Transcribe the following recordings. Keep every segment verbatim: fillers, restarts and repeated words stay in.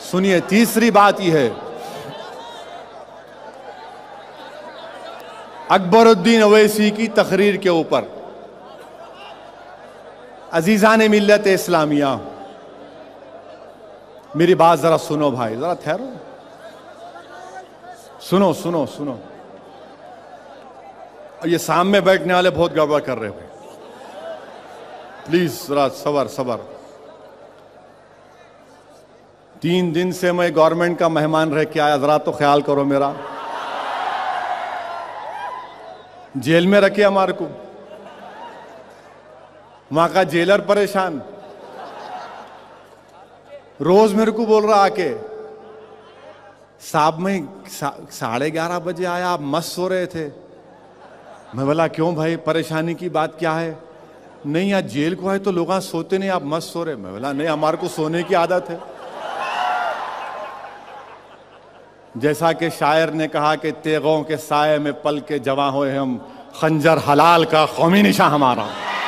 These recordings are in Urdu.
سنیے تیسری بات یہ ہے، اکبر الدین اویسی کی تقریر کے اوپر عزیزان ملت اسلامیہ میری بات ذرا سنو بھائی، ذرا ٹھہرو، سنو سنو سنو یہ سامنے بیٹھنے والے بہت گڑبڑ کر رہے ہیں، پلیز ذرا صبر صبر۔ تین دن سے میں گورنمنٹ کا مہمان رہ کے آیا، ذرا تو خیال کرو میرا۔ جیل میں رکھے ہمارے کو، وہاں کا جیلر پریشان، روز میرے کو بول رہا آ کے صاحب میں ساڑھے گیارہ بجے آیا، آپ مست سو رہے تھے۔ میں بولا کیوں بھائی، پریشانی کی بات کیا ہے؟ نہیں یہاں جیل کو ہے تو لوگ سوتے نہیں، آپ مست سو رہے۔ میں بولا نہیں، ہمارے کو سونے کی عادت ہے۔ جیسا کہ شاعر نے کہا کہ تیغوں کے سائے میں پل کے جواں ہوئے ہم، خنجر حلال کا قومی نشاں ہمارا۔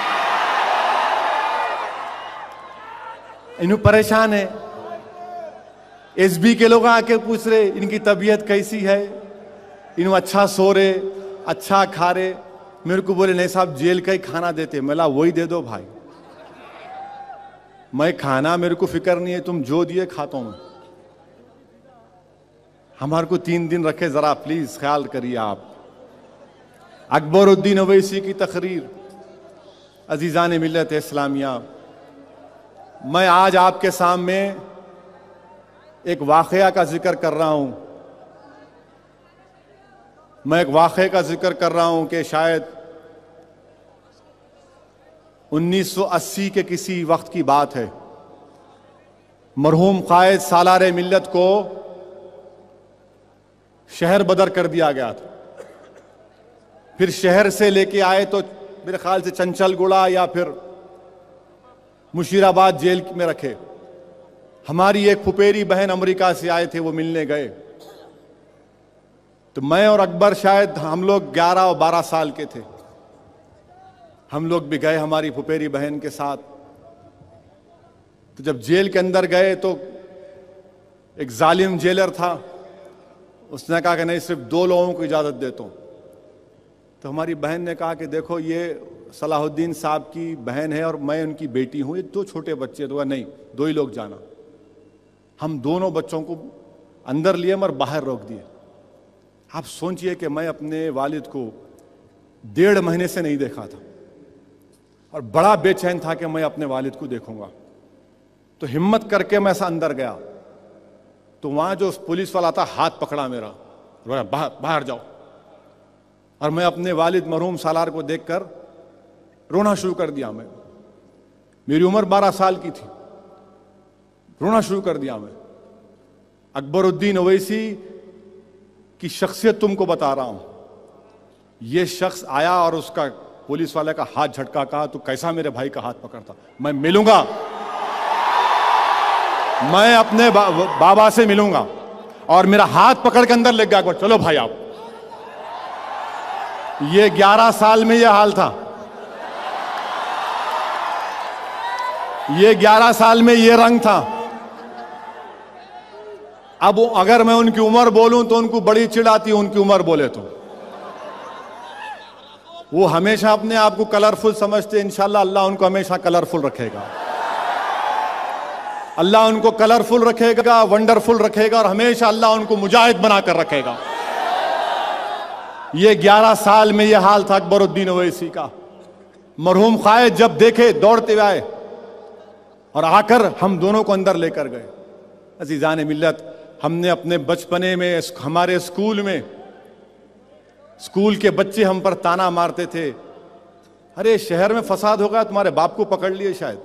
انہوں پریشان ہے، ایس بی کے لوگ آ کے پوچھ رہے ان کی طبیعت کیسی ہے، انہوں اچھا سو رہے، اچھا کھا رہے۔ میرے کو بولے نہیں صاحب جیل کا ہی کھانا دیتے۔ میں بولا وہی دے دو بھائی، میں کھانا میرے کو فکر نہیں ہے، تم جو دیے کھاتا ہوں میں۔ ہمارے کو تین دن رکھے، ذرا پلیز خیال کریے آپ۔ اکبر الدین اویسی کی تقریر، عزیزان ملت اسلامیہ، میں آج آپ کے سامنے ایک واقعہ کا ذکر کر رہا ہوں۔ میں ایک واقعے کا ذکر کر رہا ہوں کہ شاید انیس سو اسی کے کسی وقت کی بات ہے۔ مرحوم قائد سالار ملت کو شہر بدر کر دیا گیا تھا، پھر شہر سے لے کے آئے تو میرے خیال سے چنچل گڑا یا پھر مشیر آباد جیل میں رکھے۔ ہماری ایک پھپیری بہن امریکہ سے آئے تھے، وہ ملنے گئے تو میں اور اکبر شاید ہم لوگ گیارہ اور بارہ سال کے تھے، ہم لوگ بھی گئے ہماری پھپیری بہن کے ساتھ۔ تو جب جیل کے اندر گئے تو ایک ظالم جیلر تھا، اس نے کہا کہ نہیں صرف دو لوگوں کو اجازت دیتا ہوں۔ تو ہماری بہن نے کہا کہ دیکھو یہ صلاح الدین صاحب کی بہن ہے اور میں ان کی بیٹی ہوں، یہ دو چھوٹے بچے، تو نہیں دو ہی لوگ جانا۔ ہم دونوں بچوں کو اندر لیے اور باہر روک دیے۔ آپ سوچئے کہ میں اپنے والد کو ڈیڑھ مہینے سے نہیں دیکھا تھا اور بڑا بے چین تھا کہ میں اپنے والد کو دیکھوں گا۔ تو ہمت کر کے میں ایسا اندر گیا تو وہاں جو پولیس والا تھا ہاتھ پکڑا میرا، باہر باہر جاؤ، اور میں اپنے والد مرحوم سالار کو دیکھ کر رونا شروع کر دیا۔ میں میری عمر بارہ سال کی تھی، رونا شروع کر دیا میں۔ اکبر الدین اویسی کی شخصیت تم کو بتا رہا ہوں۔ یہ شخص آیا اور اس کا پولیس والے کا ہاتھ جھٹکا، کہا تو کیسا میرے بھائی کا ہاتھ پکڑتا؟ میں ملوں گا، میں اپنے بابا سے ملوں گا، اور میرا ہاتھ پکڑ کے اندر لے گیا کہ چلو بھائی آپ۔ یہ گیارہ سال میں یہ حال تھا، یہ گیارہ سال میں یہ رنگ تھا۔ اب اگر میں ان کی عمر بولوں تو ان کو بڑی چڑ آتی ہے، ان کی عمر بولے تو وہ ہمیشہ اپنے آپ کو کلرفل سمجھتے۔ انشاءاللہ اللہ ان کو ہمیشہ کلرفل رکھے گا، اللہ ان کو کلرفل رکھے گا، ونڈرفل رکھے گا، اور ہمیشہ اللہ ان کو مجاہد بنا کر رکھے گا۔ یہ گیارہ سال میں یہ حال تھا اکبر الدین اویسی کا۔ مرحوم قائد جب دیکھے دوڑتے آئے اور آ کر ہم دونوں کو اندر لے کر گئے۔ عزیزان ملت، ہم نے اپنے بچپنے میں ہمارے اسکول میں اسکول کے بچے ہم پر تانا مارتے تھے، ارے شہر میں فساد ہو گیا، تمہارے باپ کو پکڑ لیے شاید۔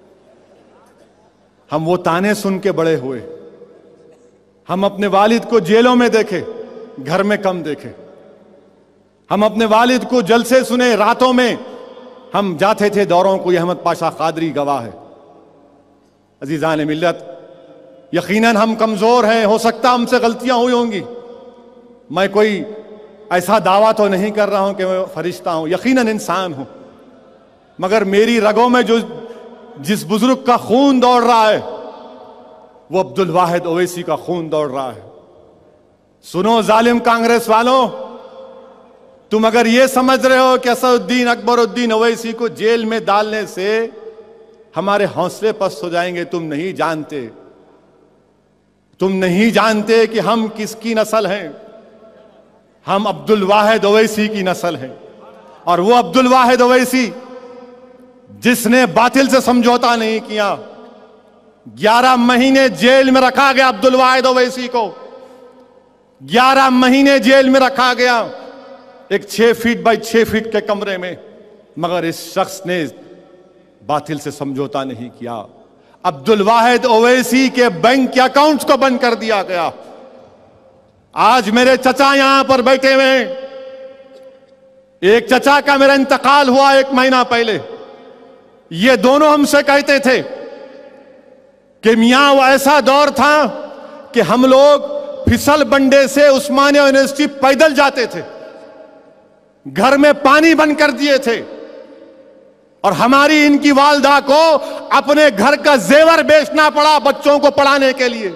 ہم وہ تانے سن کے بڑے ہوئے۔ ہم اپنے والد کو جیلوں میں دیکھے، گھر میں کم دیکھے۔ ہم اپنے والد کو جلسے سنے، راتوں میں ہم جاتے تھے دوروں کو، یہ احمد پاشا قادری گواہ ہے۔ عزیزان ملت، یقیناً ہم کمزور ہیں، ہو سکتا ہم سے غلطیاں ہوئی ہوں گی۔ میں کوئی ایسا دعویٰ تو نہیں کر رہا ہوں کہ میں فرشتہ ہوں، یقیناً انسان ہوں، مگر میری رگوں میں جو جس بزرگ کا خون دوڑ رہا ہے وہ عبد الواحد اویسی کا خون دوڑ رہا ہے. سنو ظالم کانگریس والوں، تم اگر یہ سمجھ رہے ہو کہ اسد الدین اکبر الدین اویسی کو جیل میں ڈالنے سے ہمارے حوصلے پست ہو جائیں گے، تم نہیں جانتے. تم نہیں جانتے کہ ہم کس کی نسل ہیں. ہم عبد الواحد اویسی کی نسل ہیں. اور وہ عبد الواحد اویسی جس نے باطل سے سمجھوتا نہیں کیا. گیارہ مہینے جیل میں رکھا گیا عبد الواحد اویسی کو. گیارہ مہینے جیل میں رکھا گیا ایک چھ فیٹ بائی چھ فیٹ کے کمرے میں، مگر اس شخص نے باطل سے سمجھوتا نہیں کیا. عبد الواحد اویسی کے بینک کے اکاؤنٹس کو بند کر دیا گیا. آج میرے چچا یہاں پر بیٹھے ہوئے ہیں. ایک چچا کا میرا انتقال ہوا ایک مہینہ پہلے. یہ دونوں ہم سے کہتے تھے کہ میاں وہ ایسا دور تھا کہ ہم لوگ پھسل بنڈے سے عثمانیہ یونیورسٹی پیدل جاتے تھے. گھر میں پانی بند کر دیے تھے اور ہماری ان کی والدہ کو اپنے گھر کا زیور بیچنا پڑا بچوں کو پڑھانے کے لیے.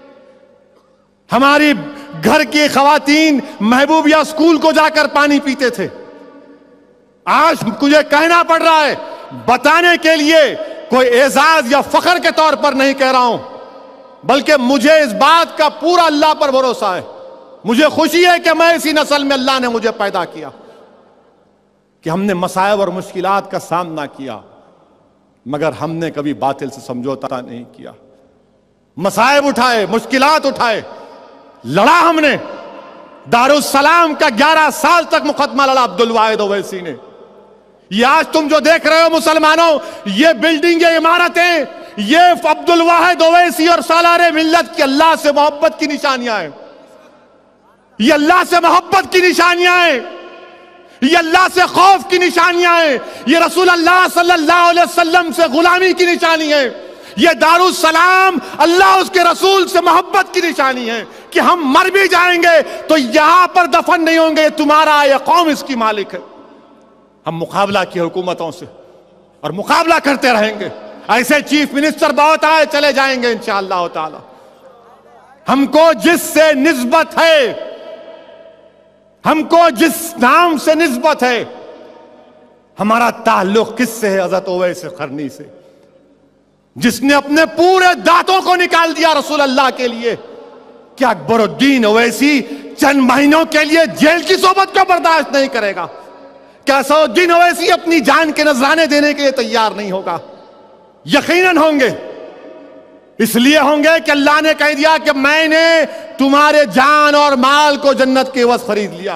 ہماری گھر کی خواتین محبوبیہ اسکول کو جا کر پانی پیتے تھے. آج مجھے کہنا پڑ رہا ہے، بتانے کے لیے کوئی اعزاز یا فخر کے طور پر نہیں کہہ رہا ہوں، بلکہ مجھے اس بات کا پورا اللہ پر بھروسہ ہے. مجھے خوشی ہے کہ میں اسی نسل میں اللہ نے مجھے پیدا کیا، کہ ہم نے مصائب اور مشکلات کا سامنا کیا، مگر ہم نے کبھی باطل سے سمجھوتا نہیں کیا. مصائب اٹھائے، مشکلات اٹھائے، لڑا ہم نے. دارالسلام کا گیارہ سال تک مقدمہ لڑا عبد الواحد اویسی نے. یہ آج تم جو دیکھ رہے ہو مسلمانوں، یہ بلڈنگ، یہ عمارتیں، یہ عبد الواحد اویسی اور سالار ملت کی اللہ سے محبت کی نشانیاں ہیں. یہ اللہ سے محبت کی نشانیاں ہیں. یہ اللہ سے خوف کی نشانیاں ہیں. یہ رسول اللہ صلی اللہ علیہ وسلم سے غلامی کی نشانی ہے. یہ دارالسلام اللہ اس کے رسول سے محبت کی نشانی ہے کہ ہم مر بھی جائیں گے تو یہاں پر دفن نہیں ہوں گے، تمہارا یہ قوم اس کی مالک ہے. ہم مقابلہ کی حکومتوں سے اور مقابلہ کرتے رہیں گے. ایسے چیف منسٹر بہت آئے چلے جائیں گے انشاءاللہ تعالی. ہم کو جس سے نسبت ہے، ہم کو جس نام سے نسبت ہے، ہمارا تعلق کس سے ہے؟ حضرت اویس قرنی سے، جس نے اپنے پورے دانتوں کو نکال دیا رسول اللہ کے لیے. کیا اکبر الدین اویسی چند مہینوں کے لیے جیل کی صحبت کو برداشت نہیں کرے گا؟ کیا اسد الدین اویسی اپنی جان کے نذرانے دینے کے لیے تیار نہیں ہوگا؟ یقیناً ہوں گے. اس لیے ہوں گے کہ اللہ نے کہہ دیا کہ میں نے تمہارے جان اور مال کو جنت کے عوض خرید لیا.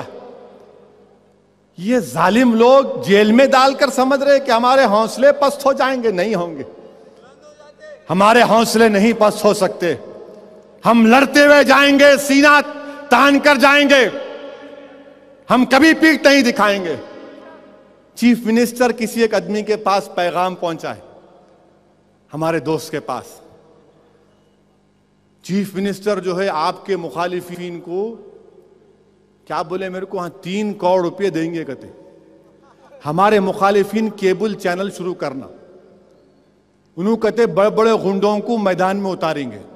یہ ظالم لوگ جیل میں ڈال کر سمجھ رہے کہ ہمارے حوصلے پست ہو جائیں گے. نہیں ہوں گے. ہمارے حوصلے نہیں پست ہو سکتے. ہم لڑتے ہوئے جائیں گے، سینہ تان کر جائیں گے. ہم کبھی پیٹھ نہیں دکھائیں گے. چیف منسٹر کسی ایک آدمی کے پاس پیغام پہنچا ہے، ہمارے دوست کے پاس. چیف منسٹر جو ہے آپ کے مخالفین کو کیا بولے، میرے کو ہاں تین کروڑ روپے دیں گے. کہتے ہمارے مخالفین کیبل چینل شروع کرنا. انہوں کہتے بڑے بڑے غنڈوں کو میدان میں اتاریں گے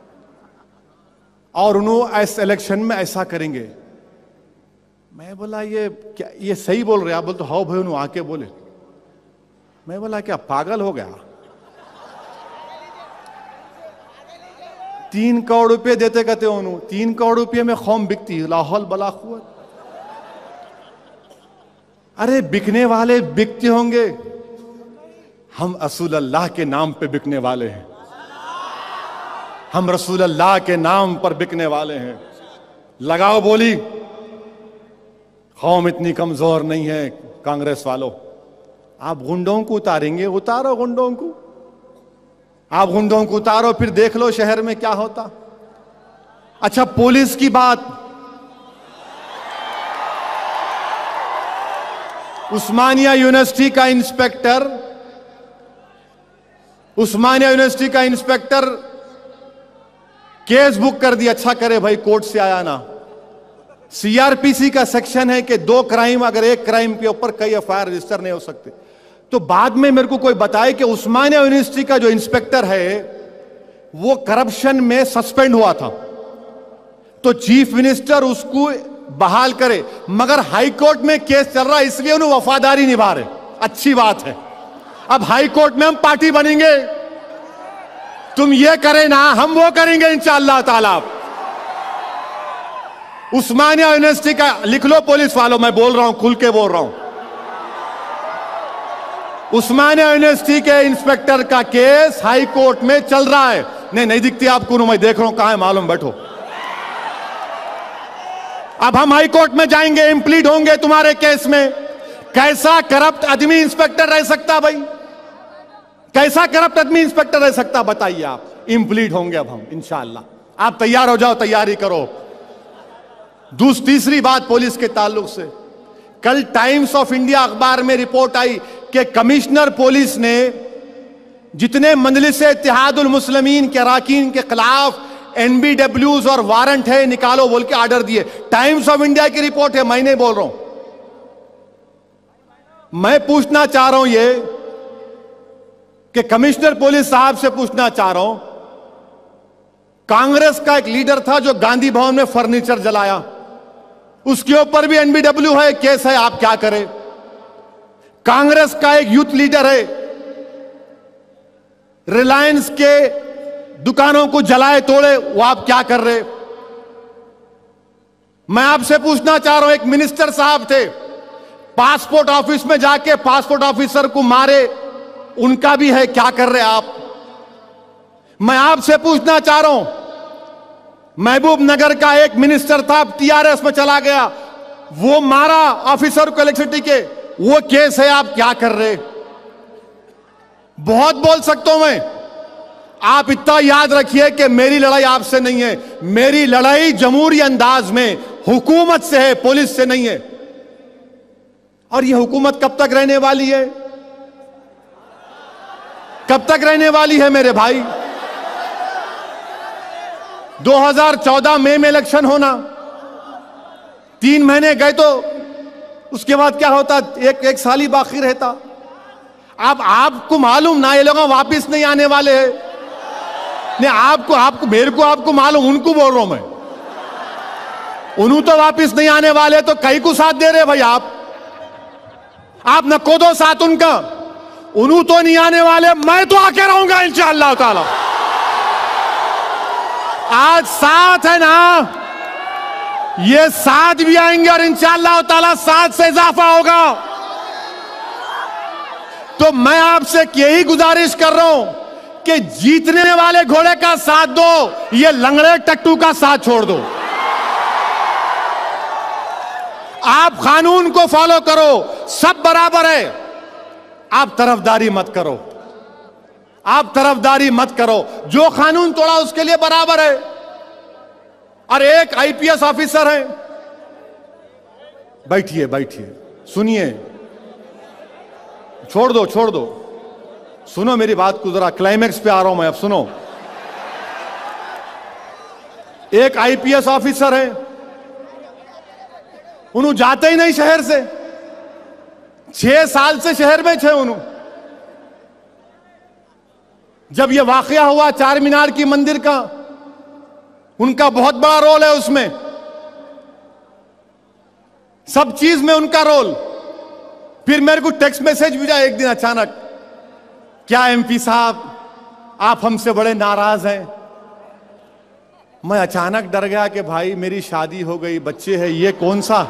اور انہوں اس الیکشن میں ایسا کریں گے. میں بولا یہ کیا یہ صحیح بول رہے؟ آپ بولتے ہاؤ بھائی، انہوں آ کے بولے. میں بولا کیا پاگل ہو گیا؟ تین کروڑ روپے دیتے کہتے انہوں، تین کروڑ روپے میں قوم بکتی. لا حول ولا قوت. ارے بکنے والے بکتے ہوں گے، ہم رسول اللہ کے نام پہ بکنے والے ہیں. ہم رسول اللہ کے نام پر بکنے والے ہیں. لگاؤ بولی. قوم اتنی کمزور نہیں ہے کانگریس والوں. آپ گنڈوں کو اتاریں گے، اتارو گنڈوں کو. آپ گنڈوں کو اتارو، پھر دیکھ لو شہر میں کیا ہوتا. اچھا پولیس کی بات. عثمانیہ یونیورسٹی کا انسپیکٹر عثمانیہ یونیورسٹی کا انسپیکٹر کیس بک کر دی. اچھا کرے بھائی کورٹ سے آیا نا. سی آر پی سی کا سیکشن ہے کہ دو کرائم، اگر ایک کرائم کے اوپر کئی ایف آئی آر رجسٹر نہیں ہو سکتے. تو بعد میں میرے کو کوئی بتائے کہ عثمانیہ یونیورسٹی کا جو انسپیکٹر ہے وہ کرپشن میں سسپینڈ ہوا تھا تو چیف منسٹر اس کو بحال کرے, مگر ہائی کورٹ میں کیس چل رہا ہے اس لیے انہوں وفاداری نبھا رہے. اچھی بات ہے, اب ہائی کورٹ میں ہم پارٹی بنیں گے, تم یہ کریں نا ہم وہ کریں گے انشاءاللہ تعالی. عثمانیہ یونیورسٹی کا لکھ لو پولیس والوں, میں بول رہا ہوں کھل کے بول رہا ہوں, عثمانیہ یونیورسٹی کے انسپیکٹر کا کیس ہائی کورٹ میں چل رہا ہے. نہیں نہیں دکھتی آپ کو, میں دیکھ رہا ہوں کہاں ہے, معلوم, بیٹھو. اب ہم ہائی کورٹ میں جائیں گے, امپلیڈ ہوں گے تمہارے کیس میں. کیسا کرپٹ آدمی انسپیکٹر رہ سکتا بھائی, کیسا کرپٹ آدمی انسپیکٹر رہ سکتا بتائیے آپ. امپلیڈ ہوں گے اب ہم انشاءاللہ, آپ تیار ہو جاؤ, تیاری کرو. دوسری تیسری بات پولیس کے تعلق سے, کل ٹائمز آف انڈیا اخبار میں رپورٹ آئی کہ کمشنر پولیس نے جتنے مجلس اتحاد المسلمین کے اراکین کے خلاف این بی ڈبلیوز اور وارنٹ ہے نکالو بول کے آرڈر دیے. ٹائمز آف انڈیا کی رپورٹ ہے, میں نہیں بول رہا ہوں. میں پوچھنا چاہ رہا ہوں یہ کہ کمشنر پولیس صاحب سے پوچھنا چاہ رہا ہوں, کانگریس کا ایک لیڈر تھا جو گاندھی بھون میں فرنیچر جلایا, اس کے اوپر بھی این بی ڈبلیو ہے, کیس ہے, آپ کیا کریں. کانگریس کا ایک یوتھ لیڈر ہے, ریلائنس کے دکانوں کو جلائے توڑے, وہ آپ کیا کر رہے. میں آپ سے پوچھنا چاہ رہا ہوں, ایک منسٹر صاحب تھے, پاسپورٹ آفس میں جا کے پاسپورٹ آفیسر کو مارے, ان کا بھی ہے, کیا کر رہے آپ. میں آپ سے پوچھنا چاہ رہا ہوں, محبوب نگر کا ایک منسٹر تھا, ٹی آر ایس میں چلا گیا, وہ مارا آفیسر کو الیکٹریسٹی کے, وہ کیس ہے, آپ کیا کر رہے. بہت بول سکتا ہوں میں, آپ اتنا یاد رکھیے کہ میری لڑائی آپ سے نہیں ہے, میری لڑائی جمہوری انداز میں حکومت سے ہے, پولیس سے نہیں ہے. اور یہ حکومت کب تک رہنے والی ہے, کب تک رہنے والی ہے میرے بھائی. دو ہزار چودہ مئی میں الیکشن ہونا, تین مہینے گئے تو اس کے بعد کیا ہوتا, ایک ایک سال ہی باقی رہتا. اب آپ کو معلوم نہ یہ لوگ واپس نہیں آنے والے ہیں. نہیں آپ کو, آپ کو, میرے کو آپ کو معلوم, ان کو بول رہا ہوں میں, انہوں تو واپس نہیں آنے والے, تو کئی کو ساتھ دے رہے بھائی آپ. آپ نہ کو دو ساتھ ان کا, انہوں تو نہیں آنے والے, میں تو آ کے رہوں گا انشاءاللہ تعالی. آج ساتھ ہے نا, یہ ساتھ بھی آئیں گے اور انشاءاللہ تعالی ساتھ سے اضافہ ہوگا. تو میں آپ سے یہی گزارش کر رہا ہوں کہ جیتنے والے گھوڑے کا ساتھ دو, یہ لنگڑے ٹٹو کا ساتھ چھوڑ دو. آپ قانون کو فالو کرو, سب برابر ہے. آپ طرفداری مت کرو, آپ طرفداری مت کرو, جو قانون توڑا اس کے لیے برابر ہے. اور ایک آئی پی ایس آفیسر ہے, بیٹھیے بیٹھیے سنیے, چھوڑ دو چھوڑ دو, سنو میری بات کو, ذرا کلائمیکس پہ آ رہا ہوں میں, اب سنو. ایک آئی پی ایس آفیسر ہے, انہوں جاتے ہی نہیں شہر سے, چھ سال سے شہر میں تھے انہوں. جب یہ واقعہ ہوا چار مینار کی مندر کا, ان کا بہت بڑا رول ہے اس میں, سب چیز میں ان کا رول. پھر میرے کو ٹیکسٹ میسج بھیجا ایک دن اچانک, کیا ایم پی صاحب آپ ہم سے بڑے ناراض ہیں. میں اچانک ڈر گیا کہ بھائی میری شادی ہو گئی, بچے ہیں, یہ کون سا,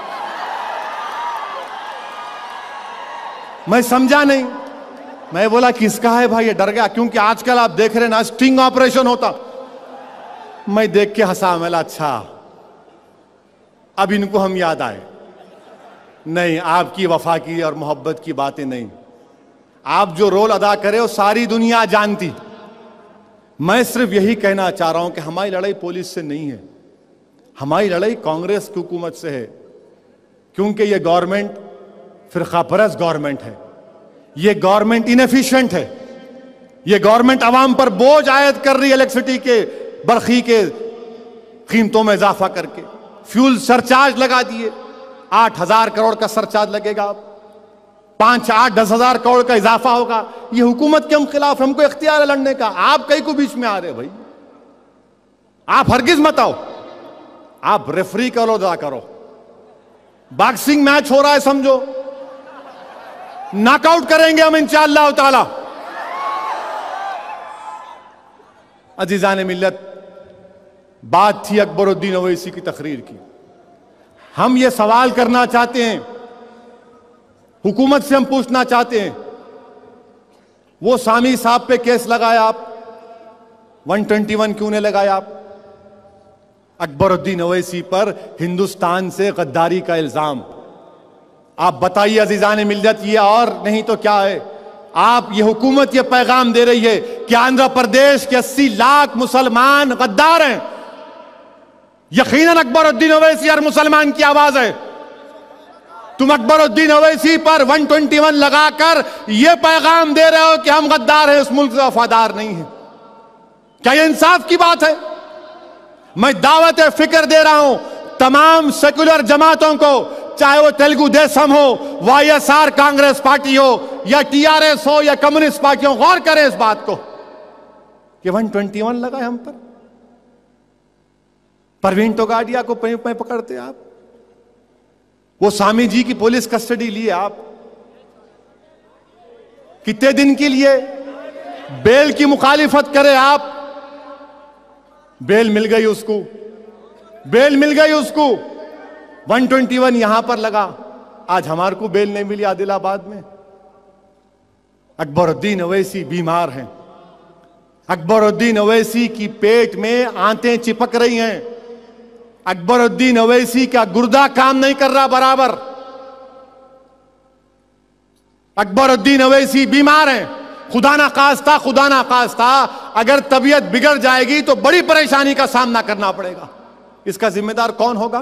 میں سمجھا نہیں. میں بولا کس کا ہے بھائی, یہ ڈر گیا, کیونکہ آج کل آپ دیکھ رہے نا سٹنگ آپریشن ہوتا. میں دیکھ کے ہنسا, میں اچھا اب ان کو ہم یاد آئے. نہیں, آپ کی وفا کی اور محبت کی باتیں نہیں, آپ جو رول ادا کرے وہ ساری دنیا جانتی. میں صرف یہی کہنا چاہ رہا ہوں کہ ہماری لڑائی پولیس سے نہیں ہے, ہماری لڑائی کانگریس کی حکومت سے ہے. کیونکہ یہ گورنمنٹ فرقہ پرست گورنمنٹ ہے, یہ گورنمنٹ انیفیشنٹ ہے, یہ گورنمنٹ عوام پر بوجھ عائد کر رہی ہے, الیکٹریسٹی کے برقی کے قیمتوں میں اضافہ کر کے, فیول سرچارج لگا دیے, آٹھ ہزار کروڑ کا سرچارج لگے گا. پانچ آٹھ دس ہزار کروڑ کا اضافہ ہوگا. یہ حکومت کے ہم خلاف, ہم کو اختیار ہے لڑنے کا. آپ کئی کو بیچ میں آ رہے بھائی؟ آپ ہرگز مت آؤ. آپ ریفری کرو, دا کرو. باکسنگ میچ ہو رہا ہے سمجھو, ناک آؤٹ کریں گے ہم انشاءاللہ تعالی. عزیزان ملت, بات تھی اکبر الدین اویسی کی تقریر کی. ہم یہ سوال کرنا چاہتے ہیں, حکومت سے ہم پوچھنا چاہتے ہیں, وہ سامی صاحب پہ کیس لگایا آپ, ون ٹوینٹی ون کیوں نے لگایا آپ؟ اکبر الدین اویسی پر ہندوستان سے غداری کا الزام. آپ بتائیے عزیزان ملت, یہ اور نہیں تو کیا ہے؟ آپ یہ حکومت یہ پیغام دے رہی ہے کہ آندھرا پردیش کے اسی لاکھ مسلمان غدار ہیں. یقیناً اکبر الدین اویسی ہر مسلمان کی آواز ہے. تم اکبر الدین اویسی پر ون ٹوینٹی ون لگا کر یہ پیغام دے رہے ہو کہ ہم غدار ہیں, اس ملک سے وفادار نہیں ہیں. کیا یہ انصاف کی بات ہے؟ میں دعوت فکر دے رہا ہوں تمام سیکولر جماعتوں کو, چاہے وہ تیلگو دیسم ہو, Y S R Congress party ہو, یا ٹی آر ایس ہو, یا کمیونسٹ پارٹی ہو, غور کریں اس بات کو کہ ون ٹوینٹی ون لگا ہے ہم پر. پروین توگاڑیا کو پہ پکڑتے آپ, وہ سامی جی کی پولیس کسٹڈی لیے آپ, کتنے دن کے لیے بیل کی مخالفت کرے آپ, بیل مل گئی اس کو, بیل مل گئی اس کو. ون ٹوینٹی ون یہاں پر لگا, آج ہمارے کو بیل نہیں ملی عادل آباد میں. اکبر الدین اویسی بیمار ہیں. اکبر الدین اویسی کی پیٹ میں آنتیں چپک رہی ہیں. اکبر الدین اویسی کا گردہ کام نہیں کر رہا برابر. اکبر الدین اویسی بیمار ہیں. خدا نہ خواستہ خدا نہ خواستہ اگر طبیعت بگڑ جائے گی تو بڑی پریشانی کا سامنا کرنا پڑے گا. اس کا ذمہ دار کون ہوگا؟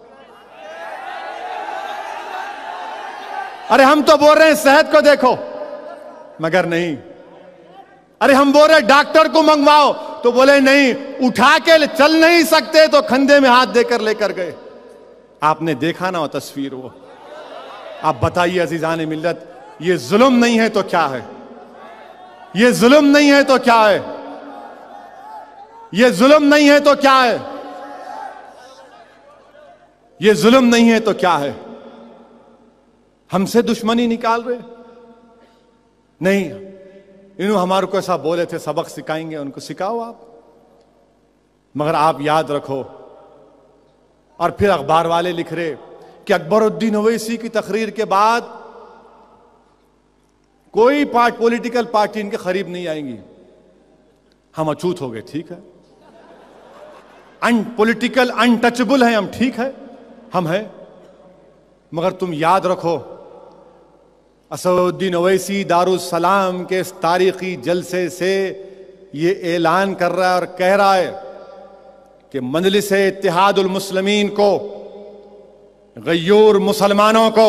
ارے ہم تو بول رہے ہیں صحت کو دیکھو, مگر نہیں. ارے ہم بول رہے ڈاکٹر کو منگواؤ, تو بولے نہیں, اٹھا کے چل نہیں سکتے تو کھندے میں ہاتھ دے کر لے کر گئے. آپ نے دیکھا نا وہ تصویر. وہ آپ بتائیے عزیزان ملت, یہ ظلم نہیں ہے تو کیا ہے؟ یہ ظلم نہیں ہے تو کیا ہے؟ یہ ظلم نہیں ہے تو کیا ہے؟ یہ ظلم نہیں ہے تو کیا ہے؟ ہم سے دشمنی نکال رہے نہیں. انہوں ہمارے کو ایسا بولے تھے سبق سکھائیں گے, ان کو سکھاؤ آپ. مگر آپ یاد رکھو, اور پھر اخبار والے لکھ رہے کہ اکبر الدین اویسی کی تقریر کے بعد کوئی پارٹ پولیٹیکل پارٹی ان کے قریب نہیں آئیں گی. ہم اچوت ہو گئے, ٹھیک ہے, ان پولیٹیکل انٹچبل ہیں ہم, ٹھیک ہے, ہم ہیں. مگر تم یاد رکھو, اسد الدین اویسی دارالسلام کے اس تاریخی جلسے سے یہ اعلان کر رہا ہے اور کہہ رہا ہے کہ مجلس اتحاد المسلمین کو, غیور مسلمانوں کو,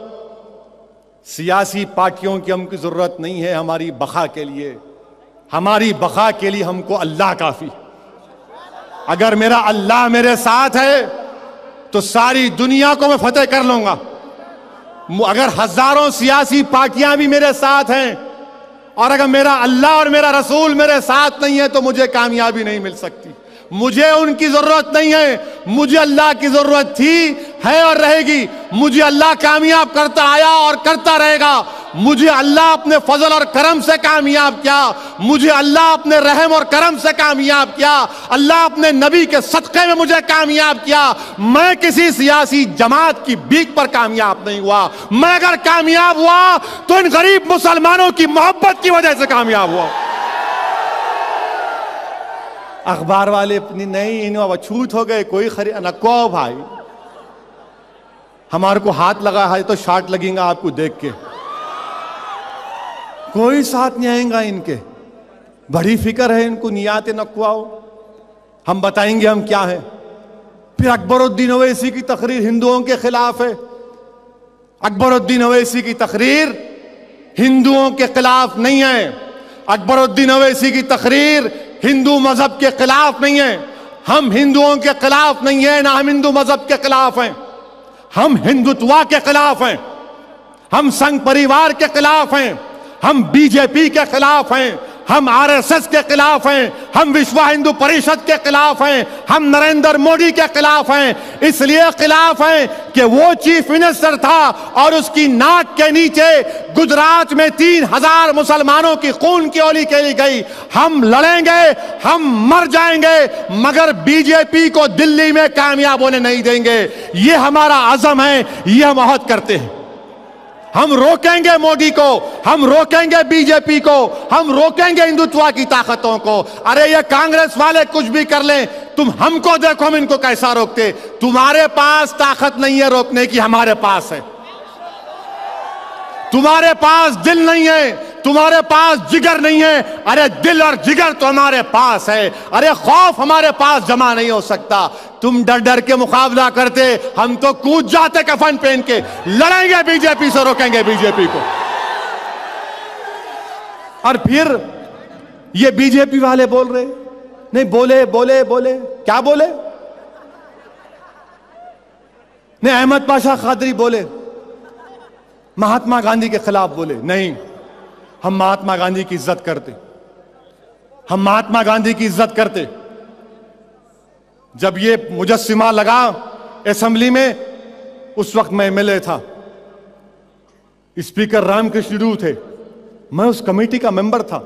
سیاسی پارٹیوں کی ہم کی ضرورت نہیں ہے ہماری بقا کے لیے. ہماری بقا کے لیے ہم کو اللہ کافی. اگر میرا اللہ میرے ساتھ ہے تو ساری دنیا کو میں فتح کر لوں گا. اگر ہزاروں سیاسی پارٹیاں بھی میرے ساتھ ہیں, اور اگر میرا اللہ اور میرا رسول میرے ساتھ نہیں ہے تو مجھے کامیابی نہیں مل سکتی. مجھے ان کی ضرورت نہیں ہے, مجھے اللہ کی ضرورت تھی, ہے اور رہے گی. مجھے اللہ کامیاب کرتا آیا اور کرتا رہے گا. مجھے اللہ اپنے فضل اور کرم سے کامیاب کیا, مجھے اللہ اپنے رحم اور کرم سے کامیاب کیا, اللہ اپنے نبی کے صدقے میں مجھے کامیاب کیا. میں کسی سیاسی جماعت کی بیک پر کامیاب نہیں ہوا. میں اگر کامیاب ہوا تو ان غریب مسلمانوں کی محبت کی وجہ سے کامیاب ہوا. اخبار والے اپنی نہیں, انہوں اچھوت ہو گئے, کوئی خرید نکو بھائی. ہمارے کو ہاتھ لگا ہے تو شارٹ لگیں گا آپ کو دیکھ کے, کوئی ساتھ نہیں آئیں گا ان کے. بڑی فکر ہے ان کو, نیات نکواؤ. ہم بتائیں گے ہم کیا ہیں. پھر اکبر الدین اویسی کی تقریر ہندوؤں کے خلاف ہے. اکبر الدین اویسی کی تقریر ہندوؤں کے خلاف نہیں ہے. اکبر الدین اویسی کی تقریر ہندو مذہب کے خلاف نہیں ہے. ہم ہندوؤں کے خلاف نہیں ہیں, نہ ہم ہندو مذہب کے خلاف ہیں. ہم ہندوتوا کے خلاف ہیں. ہم سنگ پریوار کے خلاف ہیں، ہم بی جے پی کے خلاف ہیں، ہم آر ایس ایس کے خلاف ہیں، ہم وشوا ہندو پریشد کے خلاف ہیں، ہم نریندر موڈی کے خلاف ہیں۔ اس لیے خلاف ہیں کہ وہ چیف منسٹر تھا اور اس کی ناک کے نیچے گجرات میں تین ہزار مسلمانوں کی خون کی اولی کھیلی گئی۔ ہم لڑیں گے، ہم مر جائیں گے، مگر بی جے پی کو دلی میں کامیاب ہونے نہیں دیں گے۔ یہ ہمارا عزم ہے، یہ ہم عہد کرتے ہیں۔ ہم روکیں گے مودی کو، ہم روکیں گے بی جے پی کو، ہم روکیں گے ہندوتوا کی طاقتوں کو۔ ارے یہ کانگریس والے کچھ بھی کر لیں، تم ہم کو دیکھو ہم ان کو کیسا روکتے۔ تمہارے پاس طاقت نہیں ہے روکنے کی، ہمارے پاس ہے۔ تمہارے پاس دل نہیں ہے، تمہارے پاس جگر نہیں ہے، ارے دل اور جگر تو ہمارے پاس ہے۔ ارے خوف ہمارے پاس جمع نہیں ہو سکتا۔ تم ڈر ڈر کے مقابلہ کرتے، ہم تو کود جاتے کفن پہن کے، لڑیں گے بی جے پی سے، روکیں گے بی جے پی کو۔ اور پھر یہ بی جے پی والے بول رہے نہیں، بولے بولے بولے کیا بولے؟ نہیں، احمد پاشا قادری بولے مہاتما گاندھی کے خلاف بولے۔ نہیں، ہم مہاتما گاندھی کی عزت کرتے، ہم مہاتما گاندھی کی عزت کرتے۔ جب یہ مجسمہ لگا اسمبلی میں، اس وقت میں ایم ایل اے تھا، اسپیکر رام کرشن ڈو تھے، میں اس کمیٹی کا ممبر تھا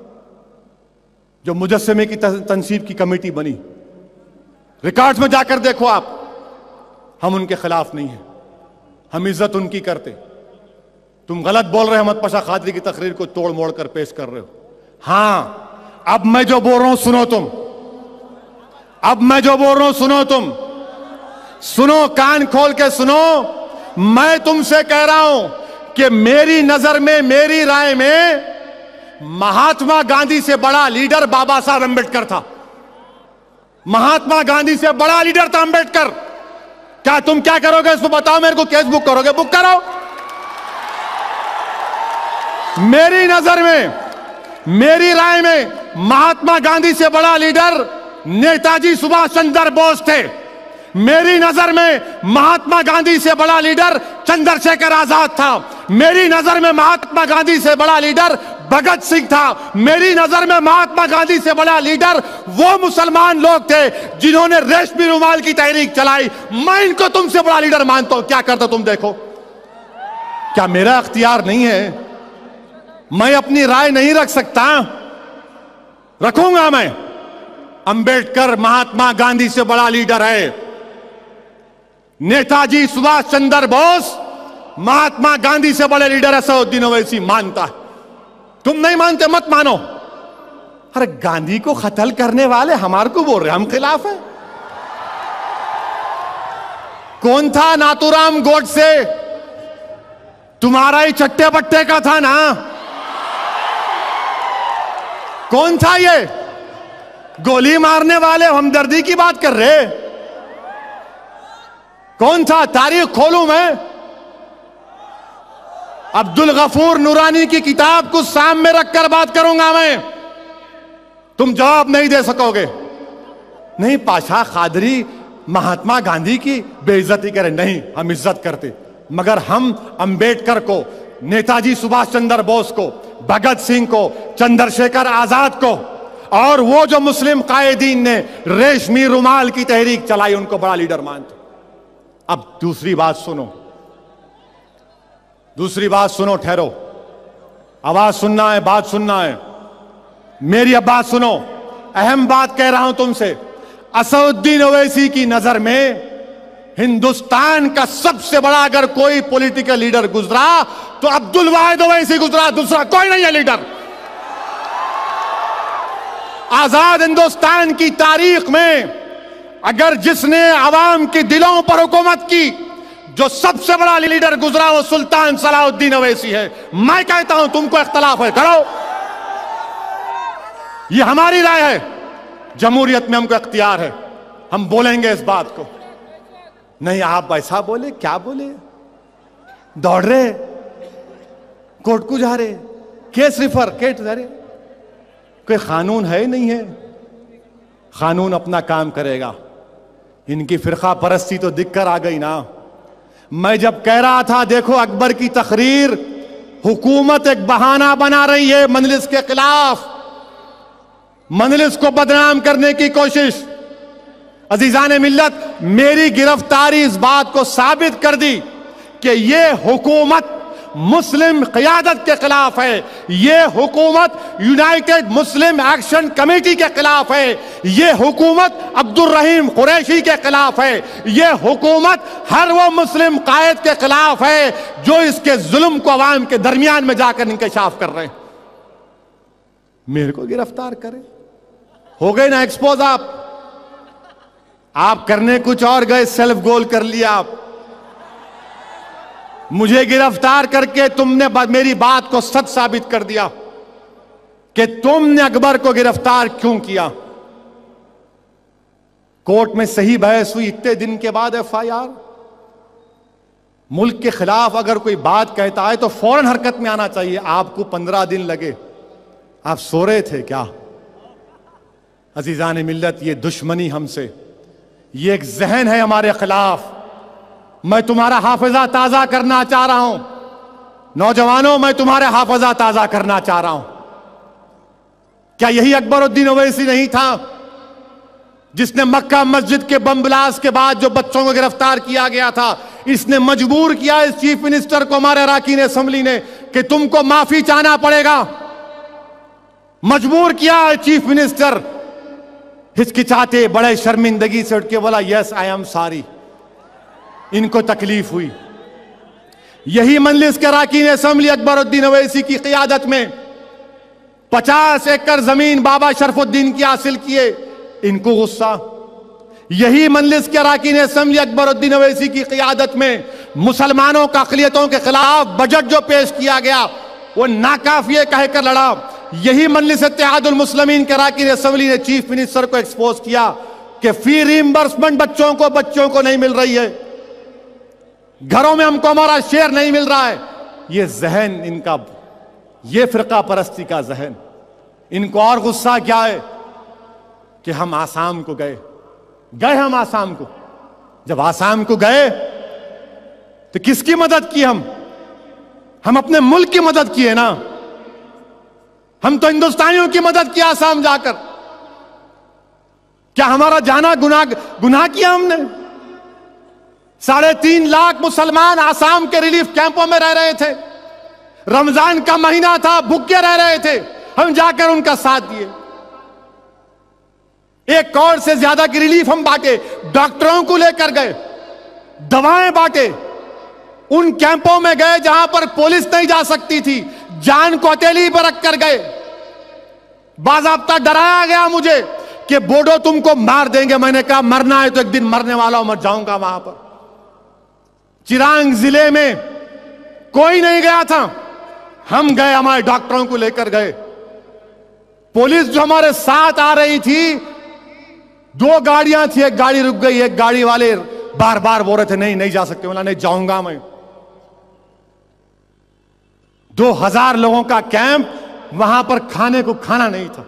جو مجسمے کی تنصیب کی کمیٹی بنی۔ ریکارڈز میں جا کر دیکھو آپ، ہم ان کے خلاف نہیں ہیں، ہم عزت ان کی کرتے۔ تم غلط بول رہے ہیں، احمد پاشا قادری کی تقریر کو توڑ موڑ کر پیش کر رہے ہو۔ ہاں، اب میں جو بول رہا ہوں سنو تم، اب میں جو بول رہا ہوں سنو تم، سنو، کان کھول کے سنو۔ میں تم سے کہہ رہا ہوں کہ میری نظر میں، میری رائے میں، مہاتما گاندھی سے بڑا لیڈر بابا صاحب امبیڈکر تھا۔ مہاتما گاندھی سے بڑا لیڈر تھا امبیڈکر۔ کیا تم کیا کرو گے اس کو بتاؤ میرے کو؟ کیس بک کرو گے؟ بک کرو۔ میری نظر میں، میری رائے میں، مہاتما گاندھی سے بڑا لیڈر نیتا جی سبھاش چندر بوس تھے۔ میری نظر میں مہاتما گاندھی سے بڑا لیڈر چندر شیکھر آزاد تھا۔ میری نظر میں مہاتما گاندھی سے بڑا لیڈر بھگت سنگھ تھا۔ میری نظر میں مہاتما گاندھی سے بڑا لیڈر وہ مسلمان لوگ تھے جنہوں نے ریشمی رومال کی تحریک چلائی۔ میں ان کو تم سے بڑا لیڈر مانتا ہوں۔ کیا کرتا تم دیکھو۔ کیا میرا اختیار نہیں ہے؟ میں اپنی رائے نہیں رکھ سکتا؟ رکھوں گا میں۔ امبیڈکر مہاتما گاندھی سے بڑا لیڈر ہے۔ نیتا جی سبھاش چندر بوس مہاتما گاندھی سے بڑے لیڈر اسد الدین اویسی مانتا ہے۔ تم نہیں مانتے مت مانو۔ ارے گاندھی کو قتل کرنے والے ہمارے کو بول رہے ہم خلاف ہیں۔ کون تھا ناتورام گوڈسے؟ تمہارا ہی چٹے بٹے کا تھا نا؟ کون تھا یہ؟ گولی مارنے والے ہمدردی کی بات کر رہے؟ کون تھا؟ تاریخ کھولوں میں؟ عبدالغفور نورانی کی کتاب کو سامنے رکھ کر بات کروں گا میں۔ تم جواب نہیں دے سکو گے۔ نہیں، پاشا قادری مہاتما گاندھی کی بے عزتی کرے، نہیں، ہم عزت کرتے، مگر ہم امبیڈکر کو، نیتا جی سبھاش چندر بوس کو، بھگت سنگھ کو، چندر شیکھر آزاد کو، اور وہ جو مسلم قائدین نے ریشمی رومال کی تحریک چلائی، ان کو بڑا لیڈر مانتے۔ اب دوسری بات سنو، دوسری بات سنو، ٹھہرو، آواز سننا ہے، بات سننا ہے، میری اب بات سنو۔ اہم بات کہہ رہا ہوں تم سے۔ اسد الدین اویسی کی نظر میں ہندوستان کا سب سے بڑا اگر کوئی پولیٹیکل لیڈر گزرا تو عبد الواحد اویسی گزرا، دوسرا کوئی نہیں ہے لیڈر۔ آزاد ہندوستان کی تاریخ میں اگر جس نے عوام کے دلوں پر حکومت کی، جو سب سے بڑا لیڈر گزرا، وہ سلطان صلاح الدین اویسی ہے۔ میں کہتا ہوں تم کو اختلاف ہے، کرو، یہ ہماری رائے ہے۔ جمہوریت میں ہم کو اختیار ہے، ہم بولیں گے اس بات کو۔ نہیں، آپ ایسا بولے، کیا بولے؟ دوڑ رہے، کورٹ کو جا رہے، کیس ریفر کیٹ جا رہے۔ کوئی قانون ہے نہیں ہے؟ قانون اپنا کام کرے گا۔ ان کی فرقہ پرستی تو دکھ کر آ گئی نا۔ میں جب کہہ رہا تھا دیکھو اکبر کی تقریر حکومت ایک بہانہ بنا رہی ہے مجلس کے خلاف، مجلس کو بدنام کرنے کی کوشش، عزیزان ملت میری گرفتاری اس بات کو ثابت کر دی کہ یہ حکومت مسلم قیادت کے خلاف ہے، یہ حکومت یونائٹڈ مسلم ایکشن کمیٹی کے خلاف ہے، یہ حکومت عبد الرحیم قریشی کے خلاف ہے، یہ حکومت ہر وہ مسلم قائد کے خلاف ہے جو اس کے ظلم کو عوام کے درمیان میں جا کر انکشاف کر رہے ہیں۔ میرے کو گرفتار کرے، ہو گئے نا ایکسپوز، آپ آپ کرنے کچھ اور گئے، سیلف گول کر لیا آپ، مجھے گرفتار کر کے تم نے میری بات کو سچ ثابت کر دیا کہ تم نے اکبر کو گرفتار کیوں کیا۔ کورٹ میں صحیح بحث ہوئی، اتنے دن کے بعد ایف آئی آر۔ ملک کے خلاف اگر کوئی بات کہتا ہے تو فوراً حرکت میں آنا چاہیے۔ آپ کو پندرہ دن لگے، آپ سو رہے تھے کیا؟ عزیزان ملت یہ دشمنی ہم سے، یہ ایک ذہن ہے ہمارے خلاف۔ میں تمہارا حافظہ تازہ کرنا چاہ رہا ہوں، نوجوانوں میں تمہارے حافظہ تازہ کرنا چاہ رہا ہوں۔ کیا یہی اکبر الدین اویسی نہیں تھا جس نے مکہ مسجد کے بم بلاسٹ کے بعد جو بچوں کو گرفتار کیا گیا تھا، اس نے مجبور کیا اس چیف منسٹر کو، ہمارے اراکین اسمبلی نے، کہ تم کو معافی چاہنا پڑے گا۔ مجبور کیا چیف منسٹر، ہچکچاتے بڑے شرمندگی سے اٹھ کے بولا یس آئی ایم ساری۔ ان کو تکلیف ہوئی۔ یہی مجلس کے اراکین اسمبلی اکبر الدین اویسی کی قیادت میں پچاس ایکڑ زمین بابا شرف الدین کی حاصل کیے، ان کو غصہ۔ یہی مجلس کے اراکین اسمبلی اکبر الدین اویسی کی قیادت میں مسلمانوں کا اقلیتوں کے خلاف بجٹ جو پیش کیا گیا وہ ناکافی کہہ کر لڑا۔ یہی مجلس اتحاد المسلمین کے اراکین اسمبلی نے چیف منسٹر کو ایکسپوز کیا کہ فی ریمبرسمنٹ بچوں کو بچوں کو نہیں مل رہی ہے، گھروں میں ہم کو ہمارا شیئر نہیں مل رہا ہے۔ یہ ذہن ان کا، یہ فرقہ پرستی کا ذہن، ان کو اور غصہ کیا ہے کہ ہم آسام کو گئے گئے ہم آسام کو جب آسام کو گئے تو کس کی مدد کی؟ ہم ہم اپنے ملک کی مدد کی ہے نا، ہم تو ہندوستانیوں کی مدد کی آسام جا کر۔ کیا ہمارا جانا گناہ گناہ کیا ہم نے؟ ساڑھے تین لاکھ مسلمان آسام کے ریلیف کیمپوں میں رہ رہے تھے، رمضان کا مہینہ تھا، بھوکے رہ رہے تھے، ہم جا کر ان کا ساتھ دیے۔ ایک کروڑ سے زیادہ کی ریلیف ہم بانٹے، ڈاکٹروں کو لے کر گئے، دوائیں بانٹے، ان کیمپوں میں گئے جہاں پر پولیس نہیں جا سکتی تھی، جان کو ہتھیلی پر رکھ کر گئے۔ باضابطہ ڈرایا گیا مجھے کہ بوڈو تم کو مار دیں گے، میں نے کہا مرنا ہے تو ایک دن مرنے والا ہوں، مر جاؤں گا وہاں پر۔ چرانگ ضلع میں کوئی نہیں گیا تھا، ہم گئے، ہمارے ڈاکٹروں کو لے کر گئے۔ پولیس جو ہمارے ساتھ آ رہی تھی، دو گاڑیاں تھی، ایک گاڑی رک گئی، ایک گاڑی والے بار بار بول رہے تھے نہیں نہیں جا سکتے، بولا نہیں جاؤں گا میں۔ دو ہزار لوگوں کا کیمپ، وہاں پر کھانے کو کھانا نہیں تھا،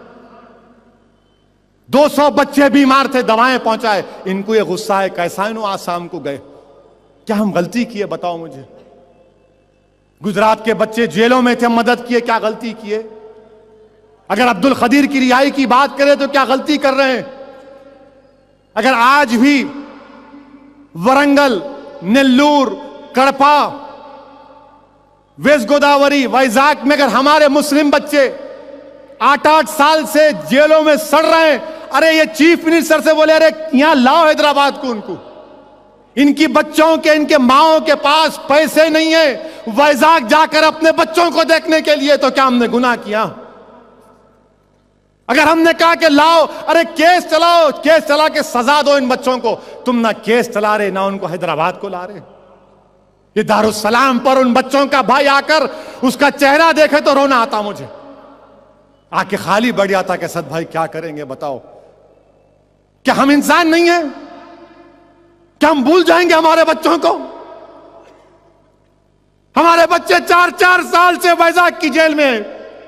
دو سو بچے بیمار تھے، دوائیں پہنچائے۔ ان کو یہ غصہ ہے کیسا انہوں آسام کو گئے؟ کیا ہم غلطی کیے؟ بتاؤ مجھے۔ گجرات کے بچے جیلوں میں تھے، مدد کیے، کیا غلطی کیے؟ اگر عبد القدیر کی رہائی کی بات کریں تو کیا غلطی کر رہے ہیں؟ اگر آج بھی ورنگل، نیلور، کڑپا، ویسٹ گوداوری، وائزاگ میں اگر ہمارے مسلم بچے آٹھ آٹھ سال سے جیلوں میں سڑ رہے ہیں، ارے یہ چیف منسٹر سے بولے ارے یہاں لاؤ حیدرآباد کو، ان کو، ان کی بچوں کے، ان کے ماؤں کے پاس پیسے نہیں ہیں وائزاگ جا کر اپنے بچوں کو دیکھنے کے لیے، تو کیا ہم نے گناہ کیا؟ اگر ہم نے کہا کہ لاؤ، ارے کیس چلاؤ، کیس چلا کے سزا دو ان بچوں کو، تم نہ کیس چلا رہے نہ ان کو حیدرآباد کو لا رہے۔ یہ دارالسلام پر ان بچوں کا بھائی آ کر اس کا چہرہ دیکھے تو رونا آتا مجھے، آ کے خالی بڑھ جاتا کہ سد بھائی کیا کریں گے بتاؤ؟ کیا ہم انسان نہیں ہیں؟ کیا ہم بھول جائیں گے ہمارے بچوں کو؟ ہمارے بچے چار چار سال سے وائزاگ کی جیل میں،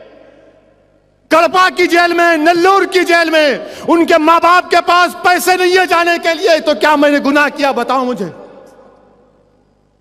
کڑپا کی جیل میں، نلور کی جیل میں، ان کے ماں باپ کے پاس پیسے نہیں ہے جانے کے لیے، تو کیا میں نے گناہ کیا؟ بتاؤ مجھے۔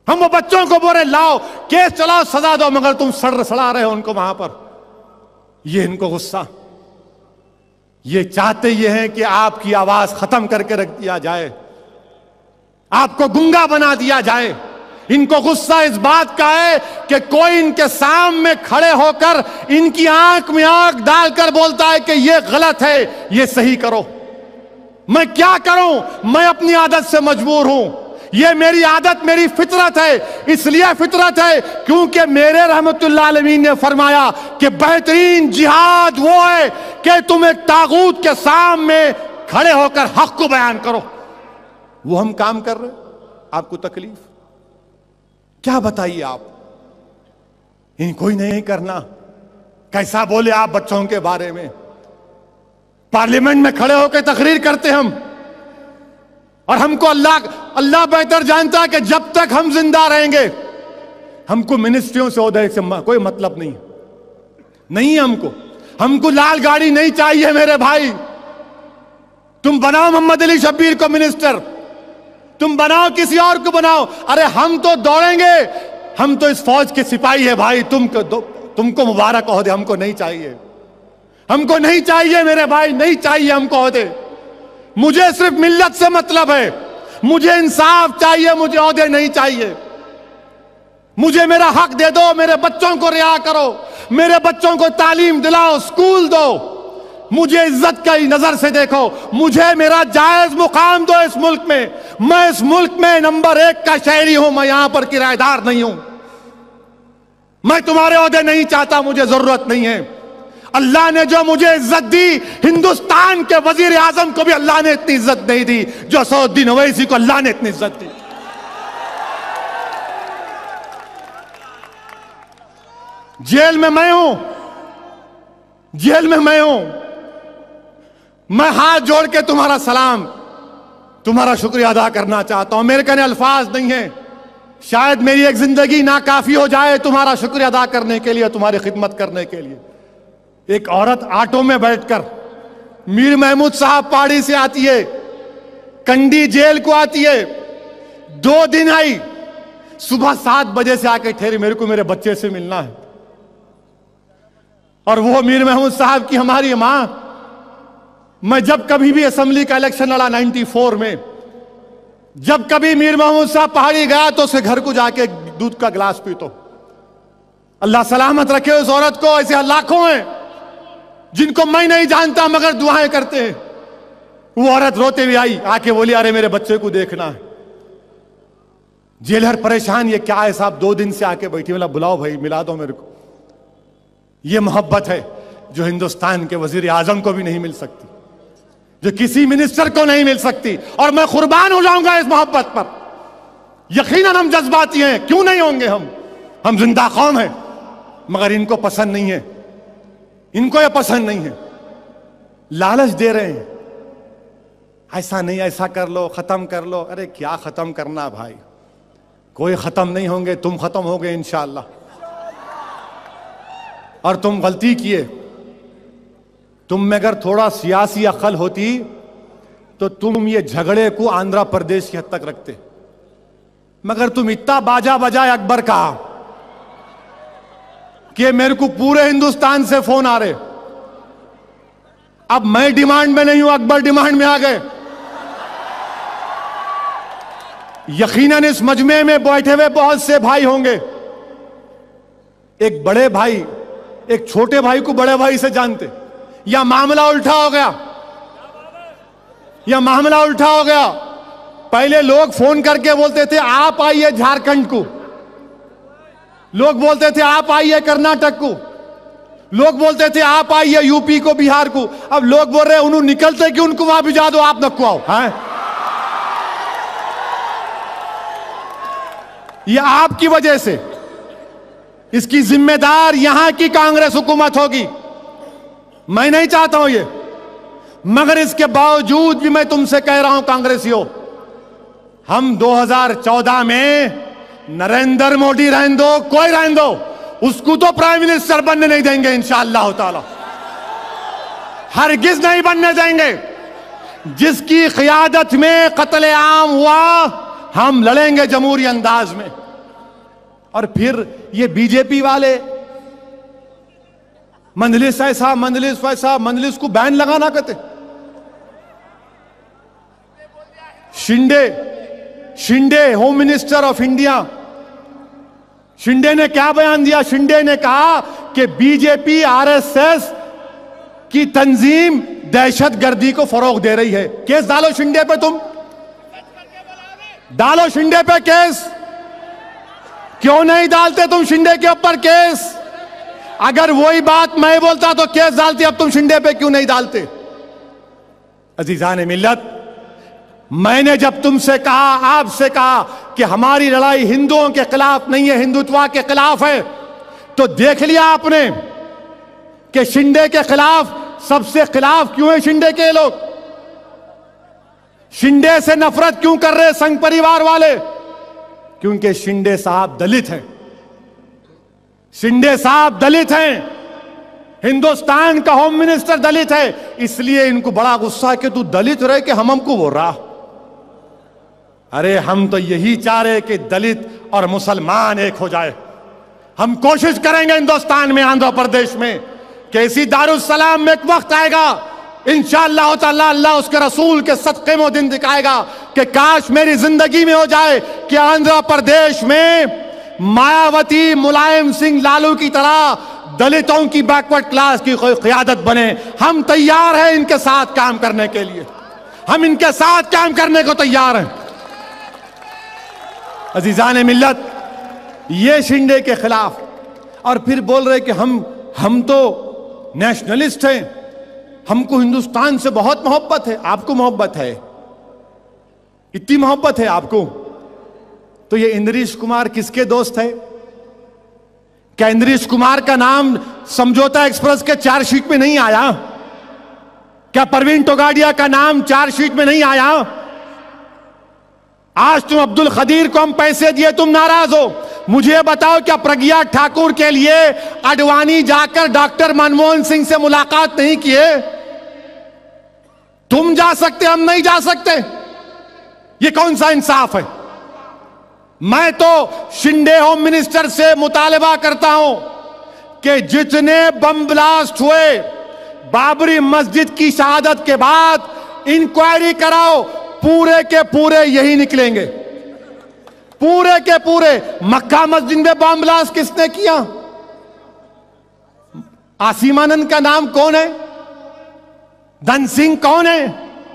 ہم وہ بچوں کو بول رہے لاؤ کیس چلاؤ سزا دو، مگر تم سڑ سڑا رہے ہو ان کو وہاں پر. یہ ان کو غصہ، یہ چاہتے یہ ہیں کہ آپ کی آواز ختم کر کے رکھ دیا جائے، آپ کو گنگا بنا دیا جائے. ان کو غصہ اس بات کا ہے کہ کوئی ان کے سامنے کھڑے ہو کر ان کی آنکھ میں آنکھ ڈال کر بولتا ہے کہ یہ غلط ہے، یہ صحیح کرو. میں کیا کروں؟ میں اپنی عادت سے مجبور ہوں. یہ میری عادت، میری فطرت ہے. اس لیے فطرت ہے کیونکہ میرے رحمت اللہ علیہ نے فرمایا کہ بہترین جہاد وہ ہے کہ تم ایک طاغوت کے سامنے کھڑے ہو کر حق کو بیان کرو. وہ ہم کام کر رہے. آپ کو تکلیف کیا بتائیے؟ آپ ان کوئی نہیں کرنا. کیسا بولے آپ بچوں کے بارے میں؟ پارلیمنٹ میں کھڑے ہو کے تقریر کرتے ہم، اور ہم کو اللہ اللہ بہتر جانتا ہے کہ جب تک ہم زندہ رہیں گے ہم کو منسٹریوں سے عہدے سے کوئی مطلب نہیں نہیں ہم کو ہم کو لال گاڑی نہیں چاہیے میرے بھائی. تم بناؤ محمد علی شبیر کو منسٹر، تم بناؤ کسی اور کو بناؤ. ارے ہم تو دوڑیں گے، ہم تو اس فوج کے سپاہی ہیں بھائی. تم کو تم کو مبارک عہدے ہم کو نہیں چاہیے، ہم کو نہیں چاہیے میرے بھائی، نہیں چاہیے ہم کو عہدے. مجھے صرف ملت سے مطلب ہے، مجھے انصاف چاہیے، مجھے عہدے نہیں چاہیے. مجھے میرا حق دے دو، میرے بچوں کو رعا کرو، میرے بچوں کو تعلیم دلاؤ، سکول دو، مجھے عزت کی نظر سے دیکھو، مجھے میرا جائز مقام دو اس ملک میں. میں اس ملک میں نمبر ایک کا شہری ہوں، میں یہاں پر کرایہ دار نہیں ہوں. میں تمہارے عہدے نہیں چاہتا، مجھے ضرورت نہیں ہے. اللہ نے جو مجھے عزت دی، ہندوستان کے وزیر اعظم کو بھی اللہ نے اتنی عزت نہیں دی جو اسد الدین اویسی کو اللہ نے اتنی عزت دی. جیل میں میں ہوں، جیل میں میں ہوں. میں ہاتھ جوڑ کے تمہارا سلام، تمہارا شکریہ ادا کرنا چاہتا ہوں. میرے کہنے الفاظ نہیں ہیں، شاید میری ایک زندگی ناکافی ہو جائے تمہارا شکریہ ادا کرنے کے لیے، تمہاری خدمت کرنے کے لیے. ایک عورت آٹو میں بیٹھ کر میر محمود صاحب پہاڑی سے آتی ہے، کنڈی جیل کو آتی ہے، دو دن آئی، صبح سات بجے سے آ کے ٹھہری میرے کو میرے بچے سے ملنا ہے. اور وہ میر محمود صاحب کی ہماری ماں. میں جب کبھی بھی اسمبلی کا الیکشن لڑا نائنٹی فور میں، جب کبھی میر محمود صاحب پہاڑی گیا تو اسے گھر کو جا کے دودھ کا گلاس پیتو. اللہ سلامت رکھے اس عورت کو. ایسے لاکھوں ہیں جن کو میں نہیں جانتا مگر دعائیں کرتے ہیں. وہ عورت روتے ہوئے آئی، آ کے بولی ارے میرے بچے کو دیکھنا ہے. جیلر پریشان، یہ کیا ہے صاحب؟ دو دن سے آ کے بیٹھی. بولا بلاؤ بھائی، ملا دو میرے کو. یہ محبت ہے جو ہندوستان کے وزیر اعظم کو بھی نہیں مل سکتی، جو کسی منسٹر کو نہیں مل سکتی. اور میں قربان ہو جاؤں گا اس محبت پر. یقیناً ہم جذباتی ہیں، کیوں نہیں ہوں گے؟ ہم ہم زندہ قوم ہیں، مگر ان کو پسند نہیں ہے، ان کو یہ پسند نہیں ہے. لالچ دے رہے ہیں، ایسا نہیں، ایسا کر لو، ختم کر لو. ارے کیا ختم کرنا بھائی؟ کوئی ختم نہیں ہوں گے، تم ختم ہوگے انشاءاللہ. اور تم غلطی کیے. تم میں اگر تھوڑا سیاسی عقل ہوتی تو تم یہ جھگڑے کو آندھرا پردیش کی حد تک رکھتے. مگر تم اتنا باجا بجائے اکبر کہا کہ میرے کو پورے ہندوستان سے فون آ رہے. اب میں ڈیمانڈ میں نہیں ہوں، اکبر ڈیمانڈ میں آ گئے. یقیناً اس مجمع میں بیٹھے ہوئے بہت سے بھائی ہوں گے. ایک بڑے بھائی ایک چھوٹے بھائی کو بڑے بھائی سے جانتے. یا معاملہ الٹا ہو گیا، یا معاملہ الٹا ہو گیا. پہلے لوگ فون کر کے بولتے تھے آپ آئیے جھارکھنڈ کو، لوگ بولتے تھے آپ آئیے کرناٹک کو، لوگ بولتے تھے آپ آئیے یو پی کو، بہار کو. اب لوگ بول رہے انہوں نکلتے کہ ان کو وہاں بھیجا دو، آپ نکو آؤ. ہاں، یہ آپ کی وجہ سے. اس کی ذمہ دار یہاں کی کانگریس حکومت ہوگی. میں نہیں چاہتا ہوں یہ، مگر اس کے باوجود بھی میں تم سے کہہ رہا ہوں کانگریسیوں، ہم دو ہزار چودہ میں نریندر موڈی رہن دو، کوئی رہن دو، اس کو تو پرائم منسٹر بننے نہیں دیں گے انشاءاللہ تعالی. ہرگز نہیں بننے دیں گے. جس کی قیادت میں قتل عام ہوا، ہم لڑیں گے جمہوری انداز میں. اور پھر یہ بی جے پی والے مجلس ایسا مجلس ویسا، مجلس کو بین لگانا کہتے. Shinde Shinde home minister of India, Shinde نے کیا بیان دیا؟ شنڈے نے کہا کہ B J P R S S کی تنظیم دہشت گردی کو فروغ دے رہی ہے. کیس ڈالو شنڈے پہ، تم ڈالو شنڈے پہ کیس. کیوں نہیں ڈالتے تم شنڈے کے اوپر کیس؟ اگر وہی بات میں بولتا تو کیس ڈالتے، اب تم شنڈے پہ کیوں نہیں ڈالتے؟ عزیزان ملت، میں نے جب تم سے کہا، آپ سے کہا کہ ہماری لڑائی ہندوؤں کے خلاف نہیں ہے، ہندوتوا کے خلاف ہے، تو دیکھ لیا آپ نے کہ شنڈے کے خلاف سب سے خلاف کیوں ہیں شنڈے کے لوگ؟ شنڈے سے نفرت کیوں کر رہے سنگھ پریوار والے؟ کیونکہ شنڈے صاحب دلت ہیں. شنڈے صاحب دلت ہیں، ہندوستان کا ہوم منسٹر دلت ہے، اس لیے ان کو بڑا غصہ ہے کہ تو دلت رہے کہ ہم ہم کو بول رہا. ارے ہم تو یہی چاہ رہے کہ دلت اور مسلمان ایک ہو جائے. ہم کوشش کریں گے ہندوستان میں، آندھرا پردیش میں، کہ اسی دارالسلام میں ایک وقت آئے گا انشاءاللہ تعالی، اللہ اس کے رسول کے صدقے میں دن دکھائے گا کہ کاش میری زندگی میں ہو جائے کہ آندھرا پردیش میں مایاوتی، ملائم سنگھ لالو کی طرح دلتوں کی بیکورڈ کلاس کی کوئی قیادت بنے. ہم تیار ہیں ان کے ساتھ کام کرنے کے لیے، ہم ان کے ساتھ کام کرنے کو تیار ہیں. عزیزان ملت، یہ شنڈے کے خلاف، اور پھر بول رہے کہ ہم ہم تو نیشنلسٹ ہیں، ہم کو ہندوستان سے بہت محبت ہے. آپ کو محبت ہے؟ اتنی محبت ہے آپ کو؟ تو یہ اندریش کمار کس کے دوست ہے؟ کیا اندریش کمار کا نام سمجھوتا ایکسپریس کے چارج شیٹ میں نہیں آیا؟ کیا پروین توگاڑیا کا نام چارج شیٹ میں نہیں آیا؟ آج تم عبد القدیر کو ہم پیسے دیے، تم ناراض ہو. مجھے بتاؤ کیا پرگیا ٹھاکر کے لیے اڈوانی جا کر ڈاکٹر منموہن سنگھ سے ملاقات نہیں کیے؟ تم جا سکتے، ہم نہیں جا سکتے. یہ کون سا انصاف ہے؟ میں تو شنڈے ہوم منسٹر سے مطالبہ کرتا ہوں کہ جتنے بم بلاسٹ ہوئے بابری مسجد کی شہادت کے بعد انکوائری کراؤ، پورے کے پورے یہی نکلیں گے. پورے کے پورے. مکہ مسجد میں بم بلاسٹ کس نے کیا؟ آسیم آنند کا نام کون ہے؟ دھن سنگھ کون ہے؟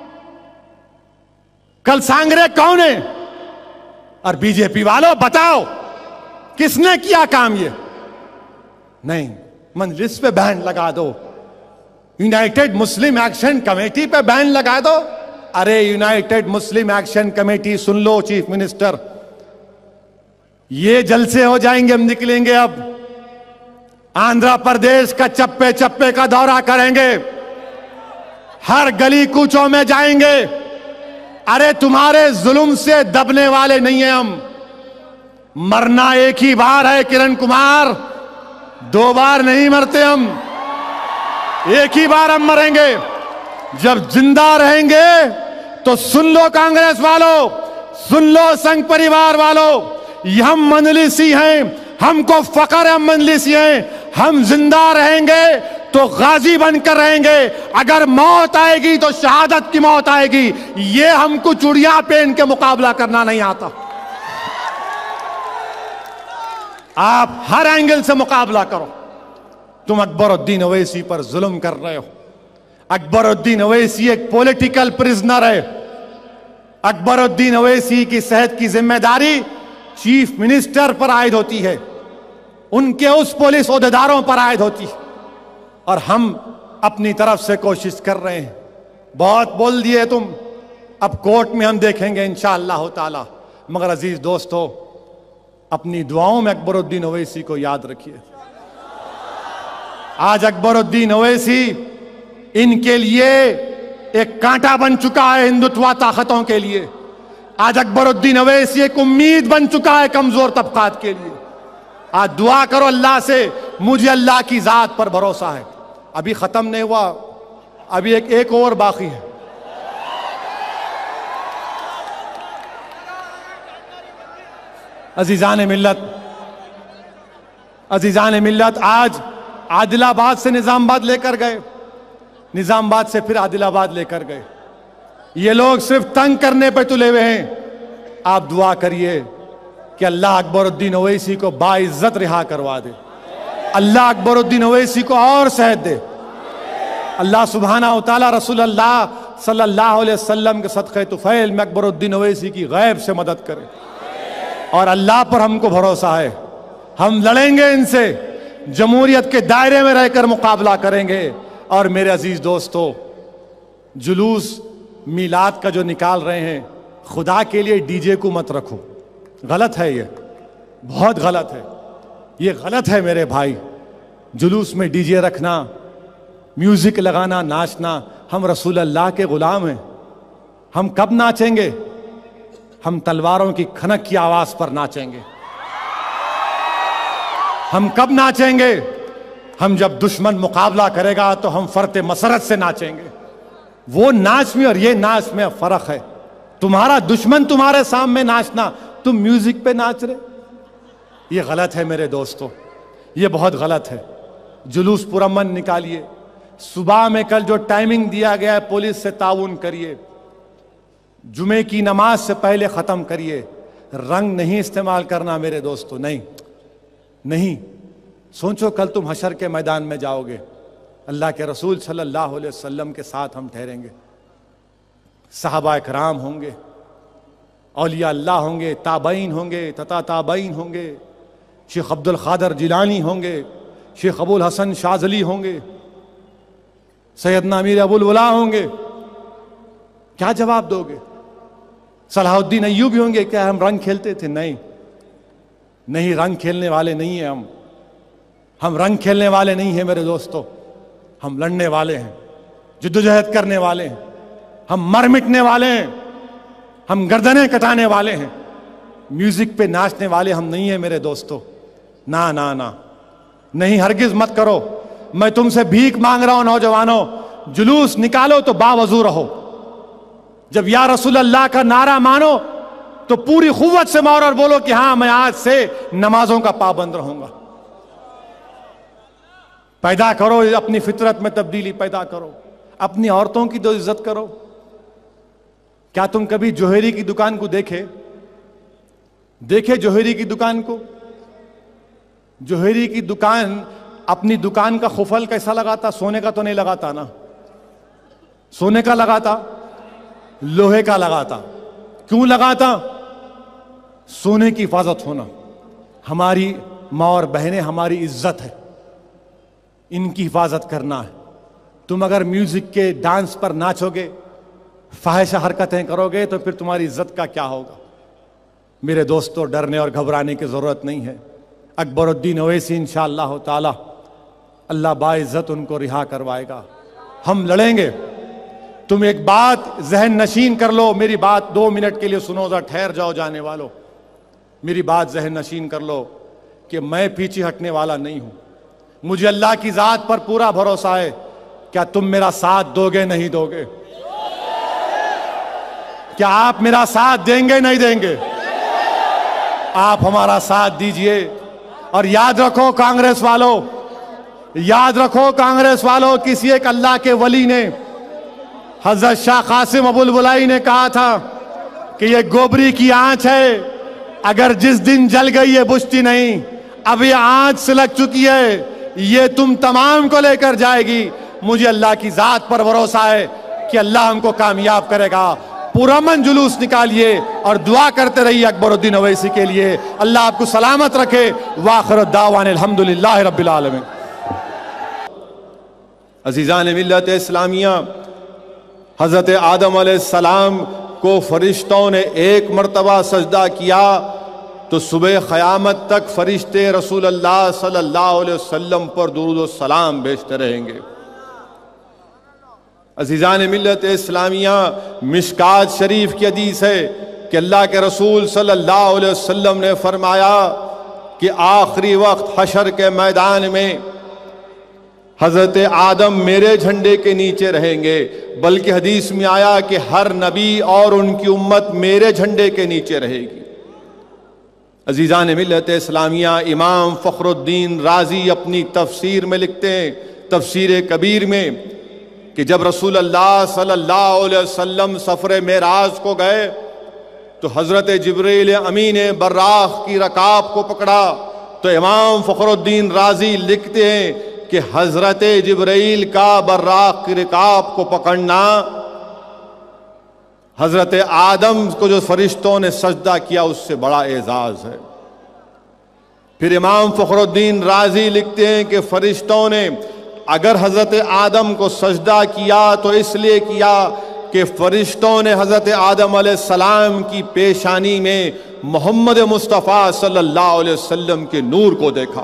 کلسانگرے کون ہے؟ اور بی جے پی والوں بتاؤ کس نے کیا کام؟ یہ نہیں. مجلس پہ بین لگا دو، یونائٹڈ مسلم ایکشن کمیٹی پہ بین لگا دو. ارے یونائٹڈ مسلم ایکشن کمیٹی سن لو چیف منسٹر، یہ جلسے ہو جائیں گے، ہم نکلیں گے اب آندھرا پردیش کا چپے چپے کا دورہ کریں گے، ہر گلی کوچوں میں جائیں گے. ارے تمہارے ظلم سے دبنے والے نہیں ہیں ہم. مرنا ایک ہی بار ہے کرن کمار، دو بار نہیں مرتے ہم، ایک ہی بار ہم مریں گے. جب زندہ رہیں گے تو سن لو کانگریس والو، سن لو سنگھ پریوار والو، ہم مجلسی ہیں، ہم کو فخر ہے ہم مجلسی ہیں. ہم زندہ رہیں گے تو غازی بن کر رہیں گے. اگر موت آئے گی تو شہادت کی موت آئے گی. یہ ہم کو چڑیا پہن کے مقابلہ کرنا نہیں آتا. آپ ہر اینگل سے مقابلہ کرو. تم اکبر الدین اویسی پر ظلم کر رہے ہو. اکبر الدین اویسی ایک پولیٹیکل پرزنر ہے. اکبر الدین اویسی کی صحت کی ذمہ داری چیف منسٹر پر عائد ہوتی ہے، ان کے اس پولیس عہدیداروں پر عائد ہوتی ہے. اور ہم اپنی طرف سے کوشش کر رہے ہیں. بہت بول دیے تم، اب کورٹ میں ہم دیکھیں گے انشاءاللہ تعالی. مگر عزیز دوستو، اپنی دعاؤں میں اکبر الدین اویسی کو یاد رکھیے. آج اکبر الدین اویسی ان کے لیے ایک کانٹا بن چکا ہے ہندوتوا طاقتوں کے لیے. آج اکبر الدین اویسی ایک امید بن چکا ہے کمزور طبقات کے لیے. آج دعا کرو اللہ سے. مجھے اللہ کی ذات پر بھروسہ ہے. ابھی ختم نہیں ہوا، ابھی ایک ایک اور باقی ہے. عزیزان ملت، عزیزان ملت آج عادل آباد سے نظام آباد لے کر گئے، نظام آباد سے پھر عادل آباد لے کر گئے. یہ لوگ صرف تنگ کرنے پہ تلے ہوئے ہیں. آپ دعا کریے کہ اللہ اکبر الدین اویسی کو باعزت رہا کروا دے، اللہ اکبر الدین اویسی کو اور صحت دے. اللہ سبحانہ و تعالی رسول اللہ صلی اللہ علیہ وسلم کے صدقہ طفیل میں اکبر الدین اویسی کی غیب سے مدد کرے. اور اللہ پر ہم کو بھروسہ ہے، ہم لڑیں گے ان سے، جمہوریت کے دائرے میں رہ کر مقابلہ کریں گے. اور میرے عزیز دوستو، جلوس میلاد کا جو نکال رہے ہیں، خدا کے لیے ڈی جے کو مت رکھو، غلط ہے، یہ بہت غلط ہے، یہ غلط ہے میرے بھائی. جلوس میں ڈی جے رکھنا، میوزک لگانا، ناچنا. ہم رسول اللہ کے غلام ہیں، ہم کب ناچیں گے؟ ہم تلواروں کی کھنک کی آواز پر ناچیں گے. ہم کب ناچیں گے؟ ہم جب دشمن مقابلہ کرے گا تو ہم فرت مسرت سے ناچیں گے. وہ ناچ میں اور یہ ناچ میں فرق ہے. تمہارا دشمن تمہارے سامنے ناچنا، تم میوزک پہ ناچ رہے، یہ غلط ہے میرے دوستو، یہ بہت غلط ہے. جلوس پرامن نکالیے. صبح میں کل جو ٹائمنگ دیا گیا ہے پولیس سے تعاون کریے. جمعے کی نماز سے پہلے ختم کریے. رنگ نہیں استعمال کرنا میرے دوستو، نہیں نہیں. سوچو کل تم حشر کے میدان میں جاؤ گے، اللہ کے رسول صلی اللہ علیہ وسلم کے ساتھ ہم ٹھہریں گے. صحابہ اکرام ہوں گے، اولیاء اللہ ہوں گے، تابعین ہوں گے، تتا تابعین ہوں گے، شیخ عبد القادر جیلانی ہوں گے، شیخ ابو الحسن شاذلی ہوں گے، سیدنا امیر ابو الولا ہوں گے. کیا جواب دو گے؟ صلاح الدین ایوبی ہوں گے، کیا ہم رنگ کھیلتے تھے؟ نہیں نہیں، رنگ کھیلنے والے نہیں ہیں ہم ہم رنگ کھیلنے والے نہیں ہیں میرے دوستو. ہم لڑنے والے ہیں، جدوجہد کرنے والے ہیں، ہم مر مٹنے والے ہیں، ہم گردنیں کٹانے والے ہیں. میوزک پہ ناچنے والے ہم نہیں ہیں میرے دوستو. نا نا نا نہیں، ہرگز مت کرو. میں تم سے بھیک مانگ رہا ہوں نوجوانوں، جلوس نکالو تو باوضو رہو. جب یا رسول اللہ کا نعرہ مانو تو پوری قوت سے مارو اور بولو کہ ہاں میں آج سے نمازوں کا پابند رہوں گا. پیدا کرو اپنی فطرت میں تبدیلی پیدا کرو. اپنی عورتوں کی تو عزت کرو. کیا تم کبھی جوہری کی دکان کو دیکھے دیکھے جوہری کی دکان کو؟ جوہری کی دکان اپنی دکان کا خفل کیسا لگاتا؟ سونے کا تو نہیں لگاتا نا. سونے کا لگاتا؟ لوہے کا لگاتا. کیوں لگاتا؟ سونے کی حفاظت ہونا. ہماری ماں اور بہنیں ہماری عزت ہے، ان کی حفاظت کرنا ہے. تم اگر میوزک کے ڈانس پر ناچو گے، فاحشہ حرکتیں کرو گے تو پھر تمہاری عزت کا کیا ہوگا؟ میرے دوستو، ڈرنے اور گھبرانے کی ضرورت نہیں ہے. اکبر الدین اویسی انشاءاللہ تعالی اللہ باعزت ان کو رہا کروائے گا. ہم لڑیں گے. تم ایک بات ذہن نشین کر لو، میری بات دو منٹ کے لیے سنو، ذرا ٹھہر جاؤ جانے والو. میری بات ذہن نشین کر لو کہ میں پیچھے ہٹنے والا نہیں ہوں. مجھے اللہ کی ذات پر پورا بھروسہ ہے. کیا تم میرا ساتھ دو گے؟ نہیں دو گے؟ کیا آپ میرا ساتھ دیں گے؟ نہیں دیں گے؟ آپ ہمارا ساتھ دیجئے. اور یاد رکھو کانگریس والو، یاد رکھو کانگریس والو، کسی ایک اللہ کے ولی نے، حضرت شاہ قاسم ابو الولائی نے کہا تھا کہ یہ گوبری کی آنچ ہے، اگر جس دن جل گئی یہ بجھتی نہیں. اب یہ آنچ سلگ چکی ہے، یہ تم تمام کو لے کر جائے گی. مجھے اللہ کی ذات پر بھروسہ ہے کہ اللہ ہم کو کامیاب کرے گا. پرامن جلوس نکالیے اور دعا کرتے رہیے اکبر الدین اویسی کے لیے. اللہ آپ کو سلامت رکھے. وآخر الدعوان الحمدللہ رب العالمین. عزیزان ملت اسلامیہ، حضرت آدم علیہ السلام کو فرشتوں نے ایک مرتبہ سجدہ کیا تو صبح قیامت تک فرشتے رسول اللہ صلی اللہ علیہ وسلم پر درود و سلام بھیجتے رہیں گے. عزیزان ملت اسلامیہ، مشکات شریف کی حدیث ہے کہ اللہ کے رسول صلی اللہ علیہ وسلم نے فرمایا کہ آخری وقت حشر کے میدان میں حضرت آدم میرے جھنڈے کے نیچے رہیں گے، بلکہ حدیث میں آیا کہ ہر نبی اور ان کی امت میرے جھنڈے کے نیچے رہے گی. عزیزان ملت اسلامیہ، امام فخر الدین رازی اپنی تفسیر میں لکھتے ہیں، تفسیر کبیر میں، کہ جب رسول اللہ صلی اللہ علیہ وسلم سفر معراج کو گئے تو حضرت جبریل امین براق کی رکاب کو پکڑا، تو امام فخر الدین رازی لکھتے ہیں کہ حضرت جبریل کا براق کی رکاب کو پکڑنا حضرت آدم کو جو فرشتوں نے سجدہ کیا اس سے بڑا اعزاز ہے۔ پھر امام فخر الدین رازی لکھتے ہیں کہ فرشتوں نے اگر حضرت آدم کو سجدہ کیا تو اس لیے کیا کہ فرشتوں نے حضرت آدم علیہ السلام کی پیشانی میں محمد مصطفیٰ صلی اللہ علیہ وسلم کے نور کو دیکھا۔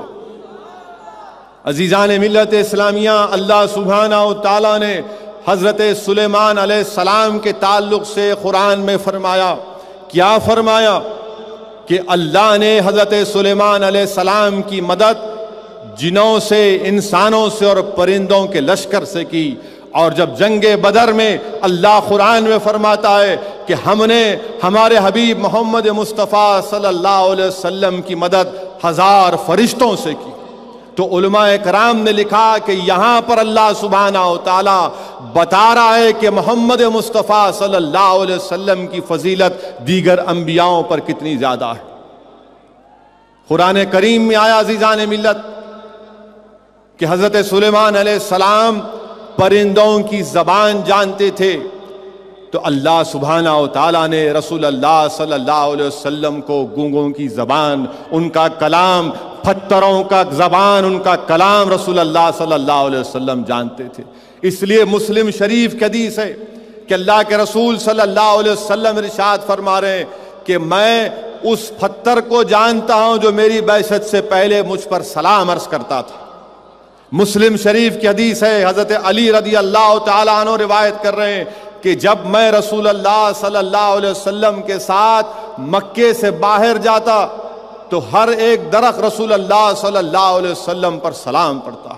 عزیزان ملت اسلامیہ، اللہ سبحانہ و تعالیٰ نے حضرت سلیمان علیہ السلام کے تعلق سے قرآن میں فرمایا، کیا فرمایا؟ کہ اللہ نے حضرت سلیمان علیہ السلام کی مدد جنوں سے، انسانوں سے اور پرندوں کے لشکر سے کی، اور جب جنگ بدر میں اللہ قرآن میں فرماتا ہے کہ ہم نے ہمارے حبیب محمد مصطفیٰ صلی اللہ علیہ وسلم کی مدد ہزار فرشتوں سے کی، تو علماء کرام نے لکھا کہ یہاں پر اللہ سبحانہ و تعالی بتا رہا ہے کہ محمد مصطفیٰ صلی اللہ علیہ وسلم کی فضیلت دیگر انبیاءوں پر کتنی زیادہ ہے۔ قرآن کریم میں آیا عزیزان ملت کہ حضرت سلیمان علیہ السلام پرندوں کی زبان جانتے تھے، تو اللہ سبحانہ و تعالیٰ نے رسول اللہ صلی اللہ علیہ وسلم کو گونگوں کی زبان، ان کا کلام، پتھروں کا زبان، ان کا کلام رسول اللہ صلی اللہ علیہ وسلم جانتے تھے۔ اس لیے مسلم شریف کی حدیث ہے کہ اللہ کے رسول صلی اللہ علیہ وسلم ارشاد فرما رہے ہیں کہ میں اس پتھر کو جانتا ہوں جو میری بعثت سے پہلے مجھ پر سلام عرض کرتا تھا۔ مسلم شریف کی حدیث ہے، حضرت علی رضی اللہ تعالیٰ عنہ روایت کر رہے ہیں کہ جب میں رسول اللہ صلی اللہ علیہ وسلم کے ساتھ مکے سے باہر جاتا تو ہر ایک درخت رسول اللہ صلی اللہ علیہ وسلم پر سلام پڑھتا،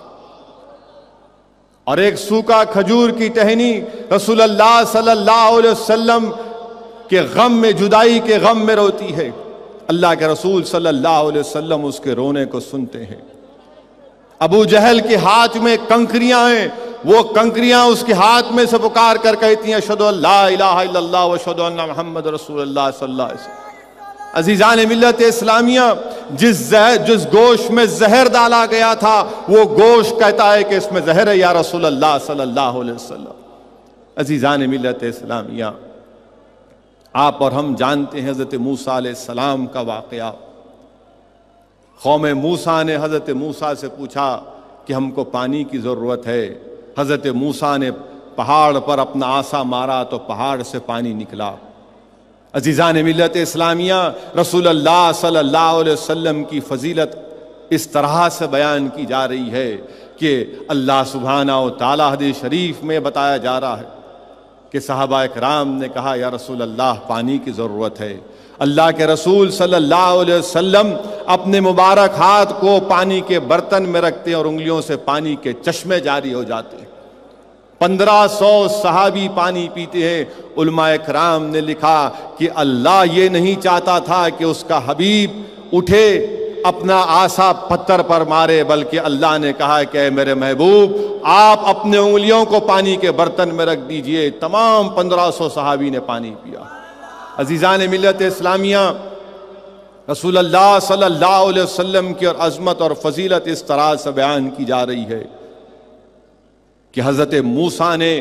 اور ایک سوکھا کھجور کی ٹہنی رسول اللہ صلی اللہ علیہ وسلم کے غم میں، جدائی کے غم میں روتی ہے، اللہ کے رسول صلی اللہ علیہ وسلم اس کے رونے کو سنتے ہیں۔ ابو جہل کے ہاتھ میں کنکریاں ہیں، وہ کنکریاں اس کے ہاتھ میں سے پکار کر کہتی ہیں اشہدو ان لا الہ الا اللہ و اشہدو ان محمد رسول اللہ صلی اللہ علیہ وسلم۔ عزیزان ملت اسلامیہ، جس زہر جس گوشت میں زہر ڈالا گیا تھا وہ گوشت کہتا ہے کہ اس میں زہر ہے یا رسول اللہ صلی اللہ علیہ وسلم۔ عزیزان ملت اسلامیہ، آپ اور ہم جانتے ہیں حضرت موسیٰ علیہ السلام کا واقعہ۔ قوم موسیٰ نے حضرت موسیٰ سے پوچھا کہ ہم کو پانی کی ضرورت ہے، حضرت موسیٰ نے پہاڑ پر اپنا عصا مارا تو پہاڑ سے پانی نکلا۔ عزیزان ملت اسلامیہ، رسول اللہ صلی اللہ علیہ وسلم کی فضیلت اس طرح سے بیان کی جا رہی ہے کہ اللہ سبحانہ و تعالی حدیث شریف میں بتایا جا رہا ہے کہ صحابہ کرام نے کہا یا رسول اللہ پانی کی ضرورت ہے۔ اللہ کے رسول صلی اللہ علیہ وسلم اپنے مبارک ہاتھ کو پانی کے برتن میں رکھتے اور انگلیوں سے پانی کے چشمے جاری ہو جاتے ہیں۔ پندرہ سو صحابی پانی پیتے ہیں۔ علماء کرام نے لکھا کہ اللہ یہ نہیں چاہتا تھا کہ اس کا حبیب اٹھے اپنا عصا پتھر پر مارے، بلکہ اللہ نے کہا کہ اے میرے محبوب آپ اپنے انگلیوں کو پانی کے برتن میں رکھ دیجئے۔ تمام پندرہ سو صحابی نے پانی پیا۔ عزیزان ملت اسلامیہ، رسول اللہ صلی اللہ علیہ وسلم کی اور عظمت اور فضیلت اس طرح سے بیان کی جا رہی ہے کہ حضرت موسیٰ نے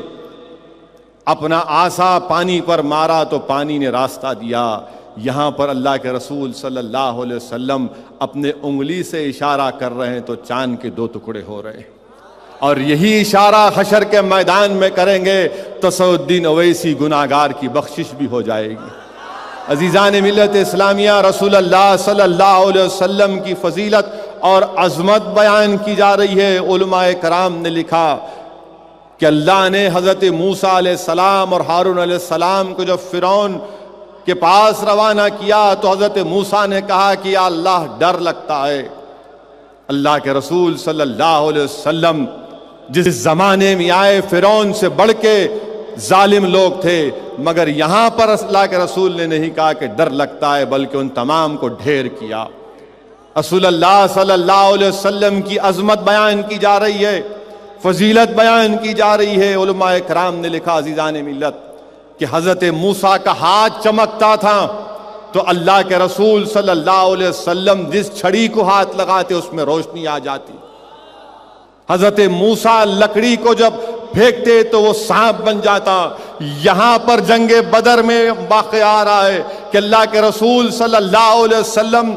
اپنا عصا پانی پر مارا تو پانی نے راستہ دیا۔ یہاں پر اللہ کے رسول صلی اللہ علیہ وسلم اپنے انگلی سے اشارہ کر رہے ہیں تو چاند کے دو ٹکڑے ہو رہے ہیں، اور یہی اشارہ حشر کے میدان میں کریں گے تو سعود الدین اویسی گناہگار کی بخشش بھی ہو جائے گی۔ عزیزان ملت اسلامیہ، رسول اللہ صلی اللہ علیہ وسلم کی فضیلت اور عظمت بیان کی جا رہی ہے۔ علماء کرام نے لکھا کہ اللہ نے حضرت موسیٰ علیہ السلام اور ہارون علیہ السلام کو جب فرعون کے پاس روانہ کیا تو حضرت موسیٰ نے کہا کہ یا اللہ ڈر لگتا ہے۔ اللہ کے رسول صلی اللہ علیہ وسلم جس زمانے میں آئے فرعون سے بڑھ کے ظالم لوگ تھے، مگر یہاں پر اللہ کے رسول نے نہیں کہا کہ ڈر لگتا ہے، بلکہ ان تمام کو ڈھیر کیا۔ رسول اللہ صلی اللہ علیہ وسلم کی عظمت بیان کی جا رہی ہے، فضیلت بیان کی جا رہی ہے۔ علماء کرام نے لکھا عزیزان ملت کہ حضرت موسیٰ کا ہاتھ چمکتا تھا تو اللہ کے رسول صلی اللہ علیہ وسلم جس چھڑی کو ہاتھ لگاتے اس میں روشنی آ جاتی۔ حضرت موسیٰ لکڑی کو جب پھینکتے تو وہ سانپ بن جاتا۔ یہاں پر جنگ بدر میں واقعہ آ رہا ہے کہ اللہ کے رسول صلی اللہ علیہ وسلم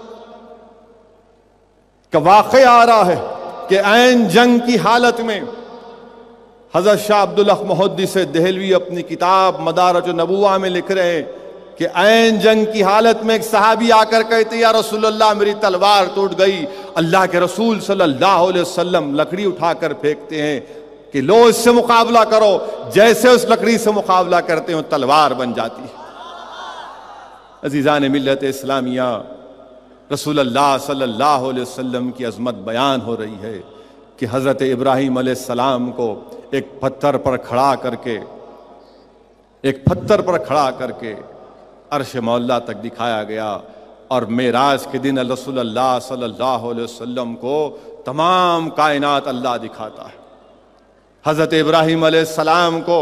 کا واقعہ آ رہا ہے کہ عین جنگ کی حالت میں حضرت شاہ عبدالحق محدث دہلوی اپنی کتاب مدارج النبوہ میں لکھ رہے ہیں کہ عین جنگ کی حالت میں ایک صحابی آ کر کہتے یا رسول اللہ میری تلوار ٹوٹ گئی۔ اللہ کے رسول صلی اللہ علیہ وسلم لکڑی اٹھا کر پھینکتے ہیں کہ لو اس سے مقابلہ کرو، جیسے اس لکڑی سے مقابلہ کرتے ہیں تلوار بن جاتی ہے۔ عزیزان ملت اسلامیہ، رسول اللہ صلی اللہ علیہ وسلم کی عظمت بیان ہو رہی ہے کہ حضرت ابراہیم علیہ السلام کو ایک پتھر پر کھڑا کر کے ایک پتھر پر کھڑا کر کے عرش مولا تک دکھایا گیا، اور معراج کے دن رسول اللہ صلی اللہ علیہ وسلم کو تمام کائنات اللہ دکھاتا ہے۔ حضرت ابراہیم علیہ السلام کو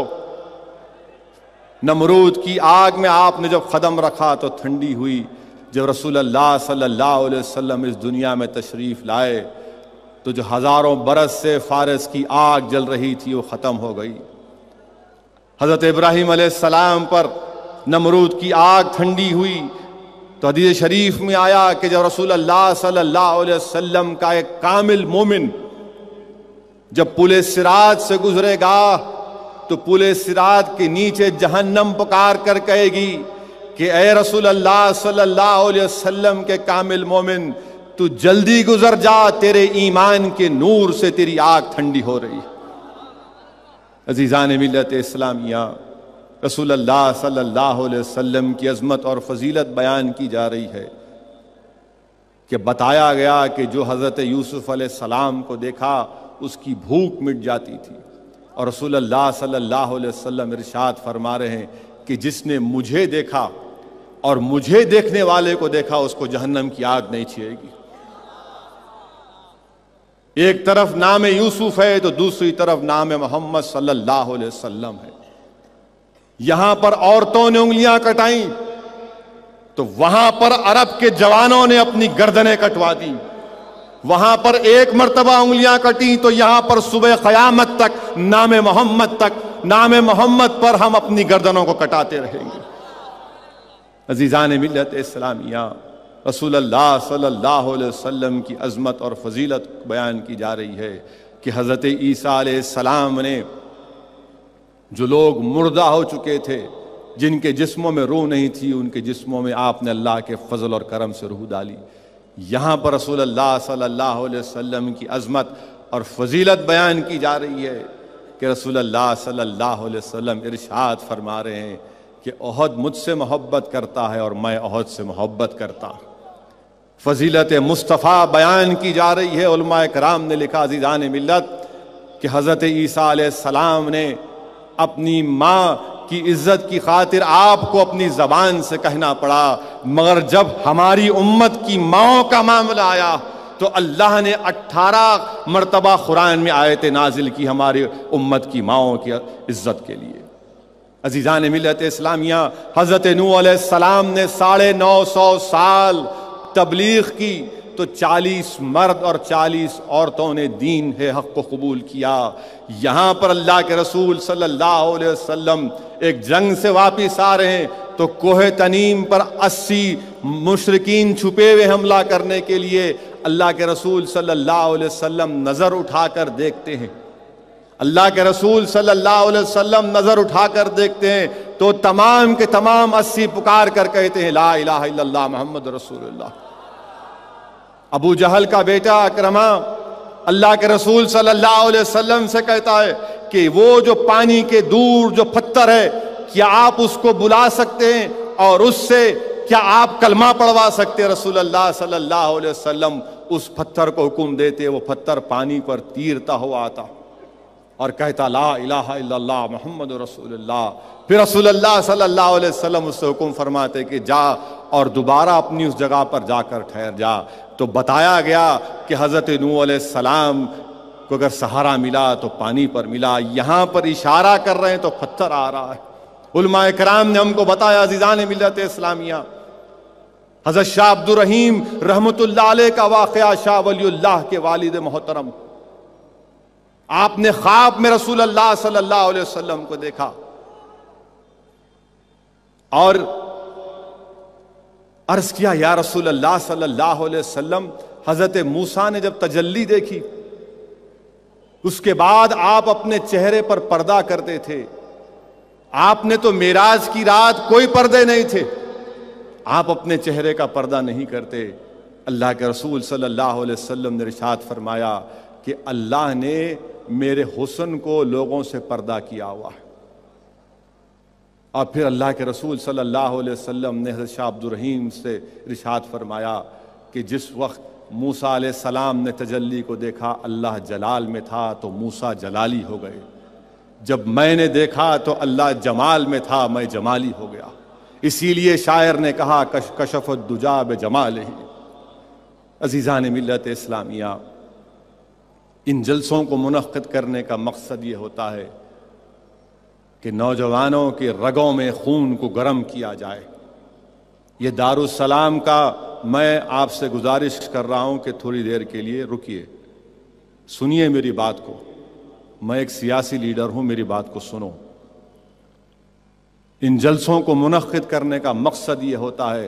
نمرود کی آگ میں آپ نے جب قدم رکھا تو ٹھنڈی ہوئی۔ جب رسول اللہ صلی اللہ علیہ وسلم اس دنیا میں تشریف لائے تو جو ہزاروں برس سے فارس کی آگ جل رہی تھی وہ ختم ہو گئی۔ حضرت ابراہیم علیہ السلام پر نمرود کی آگ ٹھنڈی ہوئی تو حدیث شریف میں آیا کہ جب رسول اللہ صلی اللہ علیہ وسلم کا ایک کامل مومن جب پل صراط سے گزرے گا تو پل صراط کے نیچے جہنم پکار کر کہے گی کہ اے رسول اللہ صلی اللہ علیہ وسلم کے کامل مومن تو جلدی گزر جا، تیرے ایمان کے نور سے تیری آگ ٹھنڈی ہو رہی ہے۔ عزیزان ملت اسلامیہ، رسول اللہ صلی اللہ علیہ وسلم کی عظمت اور فضیلت بیان کی جا رہی ہے کہ بتایا گیا کہ جو حضرت یوسف علیہ السلام کو دیکھا اس کی بھوک مٹ جاتی تھی، اور رسول اللہ صلی اللہ علیہ وسلم ارشاد فرما رہے ہیں کہ جس نے مجھے دیکھا اور مجھے دیکھنے والے کو دیکھا اس کو جہنم کی آگ نہیں چھیے گی۔ ایک طرف نام یوسف ہے تو دوسری طرف نام محمد صلی اللہ علیہ وسلم ہے۔ یہاں پر عورتوں نے انگلیاں کٹائیں تو وہاں پر عرب کے جوانوں نے اپنی گردنیں کٹوا دیں۔ وہاں پر ایک مرتبہ انگلیاں کٹیں تو یہاں پر صبح قیامت تک نام محمد تک نام محمد پر ہم اپنی گردنوں کو کٹاتے رہیں گے۔ عزیزان ملت اسلامیہ، رسول اللہ صلی اللہ علیہ وسلم کی عظمت اور فضیلت بیان کی جا رہی ہے کہ حضرت عیسیٰ علیہ السلام نے جو لوگ مردہ ہو چکے تھے، جن کے جسموں میں روح نہیں تھی، ان کے جسموں میں آپ نے اللہ کے فضل اور کرم سے روح ڈالی۔ یہاں پر رسول اللہ صلی اللہ علیہ وسلم کی عظمت اور فضیلت بیان کی جا رہی ہے کہ رسول اللہ صلی اللہ علیہ وسلم ارشاد فرما رہے ہیں کہ احد مجھ سے محبت کرتا ہے اور میں احد سے محبت کرتا ہوں۔ فضیلت مصطفیٰ بیان کی جا رہی ہے۔ علماء کرام نے لکھا عزیزان ملت کہ حضرت عیسیٰ علیہ السلام نے اپنی ماں کی عزت کی خاطر آپ کو اپنی زبان سے کہنا پڑا، مگر جب ہماری امت کی ماؤں کا معاملہ آیا تو اللہ نے اٹھارہ مرتبہ قرآن میں آیت نازل کی ہماری امت کی ماؤں کی عزت کے لیے۔ عزیزان ملت اسلامیہ، حضرت نوح علیہ السلام نے ساڑھے نو سو سال تبلیغ کی تو چالیس مرد اور چالیس عورتوں نے دین ہے حق کو قبول کیا۔ یہاں پر اللہ کے رسول صلی اللہ علیہ وسلم ایک جنگ سے واپس آ رہے ہیں تو کوہ تنیم پر اسی مشرکین چھپے ہوئے حملہ کرنے کے لیے اللہ کے رسول صلی اللہ علیہ وسلم نظر اٹھا کر دیکھتے ہیں۔ اللہ کے رسول صلی اللہ علیہ وسلم نظر اٹھا کر دیکھتے ہیں تو تمام کے تمام اسی پکار کر کہتے ہیں لا الہ الا اللہ محمد رسول اللہ۔ ابو جہل کا بیٹا اکرمہ اللہ کے رسول صلی اللہ علیہ وسلم سے کہتا ہے کہ وہ جو پانی کے دور جو پتھر ہے کیا آپ اس کو بلا سکتے ہیں اور اس سے کیا آپ کلمہ پڑھوا سکتے ہیں؟ رسول اللہ صلی اللہ علیہ وسلم اس پتھر کو حکم دیتے، وہ پتھر پانی پر تیرتا ہوا آتا اور کہتا لا الہ الا اللہ محمد رسول اللہ. پھر رسول اللہ صلی اللہ علیہ وسلم اس سے حکم فرماتے کہ جا اور دوبارہ اپنی اس جگہ پر جا کر ٹھہر جا. تو بتایا گیا کہ حضرت نوح علیہ السلام کو اگر سہارا ملا تو پانی پر ملا. یہاں پر اشارہ کر رہے ہیں تو پتھر آ رہا ہے. علماء کرام نے ہم کو بتایا عزیزان ملت اسلامیہ، حضرت شاہ عبد الرحیم رحمت اللہ علیہ کا واقعہ، شاہ ولی اللہ کے والد محترم، آپ نے خواب میں رسول اللہ صلی اللہ علیہ وسلم کو دیکھا اور عرض کیا یا رسول اللہ صلی اللہ علیہ وسلم، حضرت موسیٰ نے جب تجلی دیکھی اس کے بعد آپ اپنے چہرے پر پردہ کرتے تھے. آپ نے تو معراج کی رات کوئی پردے نہیں تھے، آپ اپنے چہرے کا پردہ نہیں کرتے. اللہ کے رسول صلی اللہ علیہ وسلم نے ارشاد فرمایا کہ اللہ نے میرے حسن کو لوگوں سے پردہ کیا ہوا ہے. اور پھر اللہ کے رسول صلی اللہ علیہ وسلم نے حضرت شاہ عبد الرحیم سے ارشاد فرمایا کہ جس وقت موسیٰ علیہ السلام نے تجلی کو دیکھا اللہ جلال میں تھا تو موسیٰ جلالی ہو گئے، جب میں نے دیکھا تو اللہ جمال میں تھا میں جمالی ہو گیا. اسی لیے شاعر نے کہا کشف الدجا بجمالہ. عزیزان ملت اسلامیہ، ان جلسوں کو منعقد کرنے کا مقصد یہ ہوتا ہے کہ نوجوانوں کے رگوں میں خون کو گرم کیا جائے. یہ دارالسلام کا میں آپ سے گزارش کر رہا ہوں کہ تھوڑی دیر کے لیے رکیے، سنیے میری بات کو. میں ایک سیاسی لیڈر ہوں، میری بات کو سنو. ان جلسوں کو منعقد کرنے کا مقصد یہ ہوتا ہے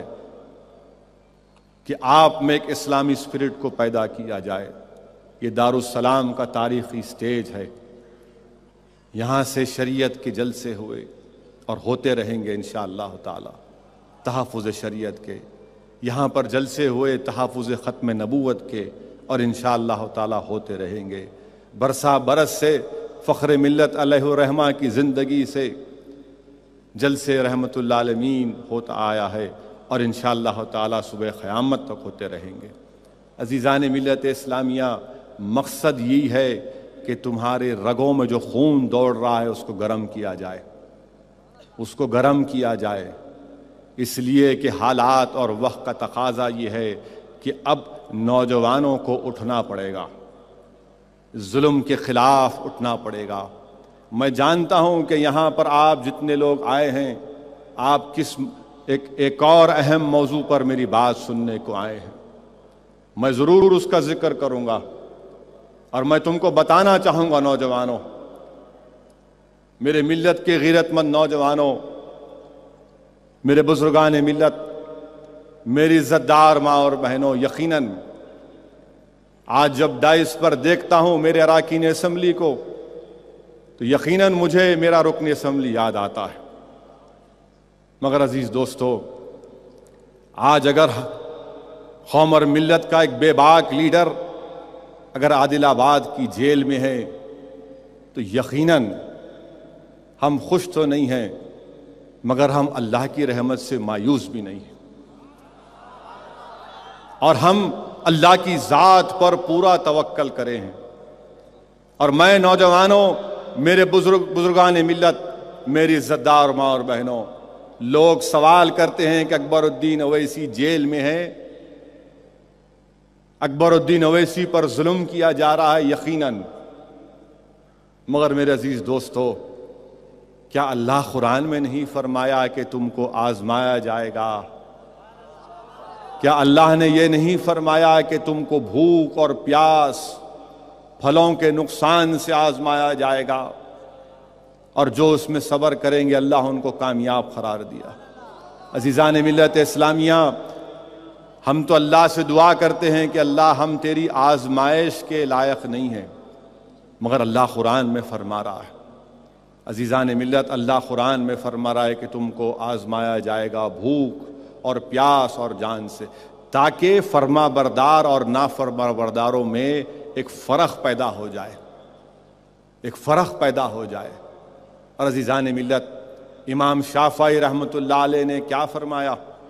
کہ آپ میں ایک اسلامی سپرٹ کو پیدا کیا جائے. یہ دارالسلام کا تاریخی سٹیج ہے، یہاں سے شریعت کے جلسے ہوئے اور ہوتے رہیں گے انشاءاللہ تعالی. تحفظ شریعت کے یہاں پر جلسے ہوئے، تحفظ ختم نبوت کے، اور انشاءاللہ تعالی ہوتے رہیں گے. برسا برس سے فخر ملت علیہ الرحمہ کی زندگی سے جلسے رحمت اللہ عالمین ہوتا آیا ہے اور انشاءاللہ تعالی صبح قیامت تک ہوتے رہیں گے. عزیزان ملت اسلامیہ، مقصد یہی ہے کہ تمہارے رگوں میں جو خون دوڑ رہا ہے اس کو گرم کیا جائے، اس کو گرم کیا جائے. اس لیے کہ حالات اور وقت کا تقاضا یہ ہے کہ اب نوجوانوں کو اٹھنا پڑے گا، ظلم کے خلاف اٹھنا پڑے گا. میں جانتا ہوں کہ یہاں پر آپ جتنے لوگ آئے ہیں، آپ کس ایک ایک اور اہم موضوع پر میری بات سننے کو آئے ہیں. میں ضرور اس کا ذکر کروں گا اور میں تم کو بتانا چاہوں گا نوجوانوں، میرے ملت کے غیرت مند نوجوانوں، میرے بزرگان ملت، میری عزت دار ماں اور بہنوں، یقیناً آج جب ڈائس پر دیکھتا ہوں میرے اراکین اسمبلی کو تو یقیناً مجھے میرا رکن اسمبلی یاد آتا ہے. مگر عزیز دوستو، آج اگر قوم اور ملت کا ایک بے باک لیڈر اگر عادل آباد کی جیل میں ہے تو یقیناً ہم خوش تو نہیں ہیں، مگر ہم اللہ کی رحمت سے مایوس بھی نہیں ہیں، اور ہم اللہ کی ذات پر پورا توکل کرے ہیں. اور میں نوجوانوں، میرے بزرگ بزرگان ملت، میری عزت دار ماں اور بہنوں، لوگ سوال کرتے ہیں کہ اکبر الدین اویسی جیل میں ہے، اکبر الدین اویسی پر ظلم کیا جا رہا ہے. یقیناً، مگر میرے عزیز دوستو، کیا اللہ قرآن میں نہیں فرمایا کہ تم کو آزمایا جائے گا؟ کیا اللہ نے یہ نہیں فرمایا کہ تم کو بھوک اور پیاس، پھلوں کے نقصان سے آزمایا جائے گا، اور جو اس میں صبر کریں گے اللہ ان کو کامیاب قرار دیا؟ عزیزان ملت اسلامیہ، ہم تو اللہ سے دعا کرتے ہیں کہ اللہ ہم تیری آزمائش کے لائق نہیں ہیں، مگر اللہ قرآن میں فرما رہا ہے. عزیزان ملت، اللہ قرآن میں فرما رہا ہے کہ تم کو آزمایا جائے گا بھوک اور پیاس اور جان سے، تاکہ فرما بردار اور نافرما برداروں میں ایک فرق پیدا ہو جائے، ایک فرق پیدا ہو جائے. اور عزیزان ملت، امام شافعی رحمت اللہ علیہ نے کیا فرمایا؟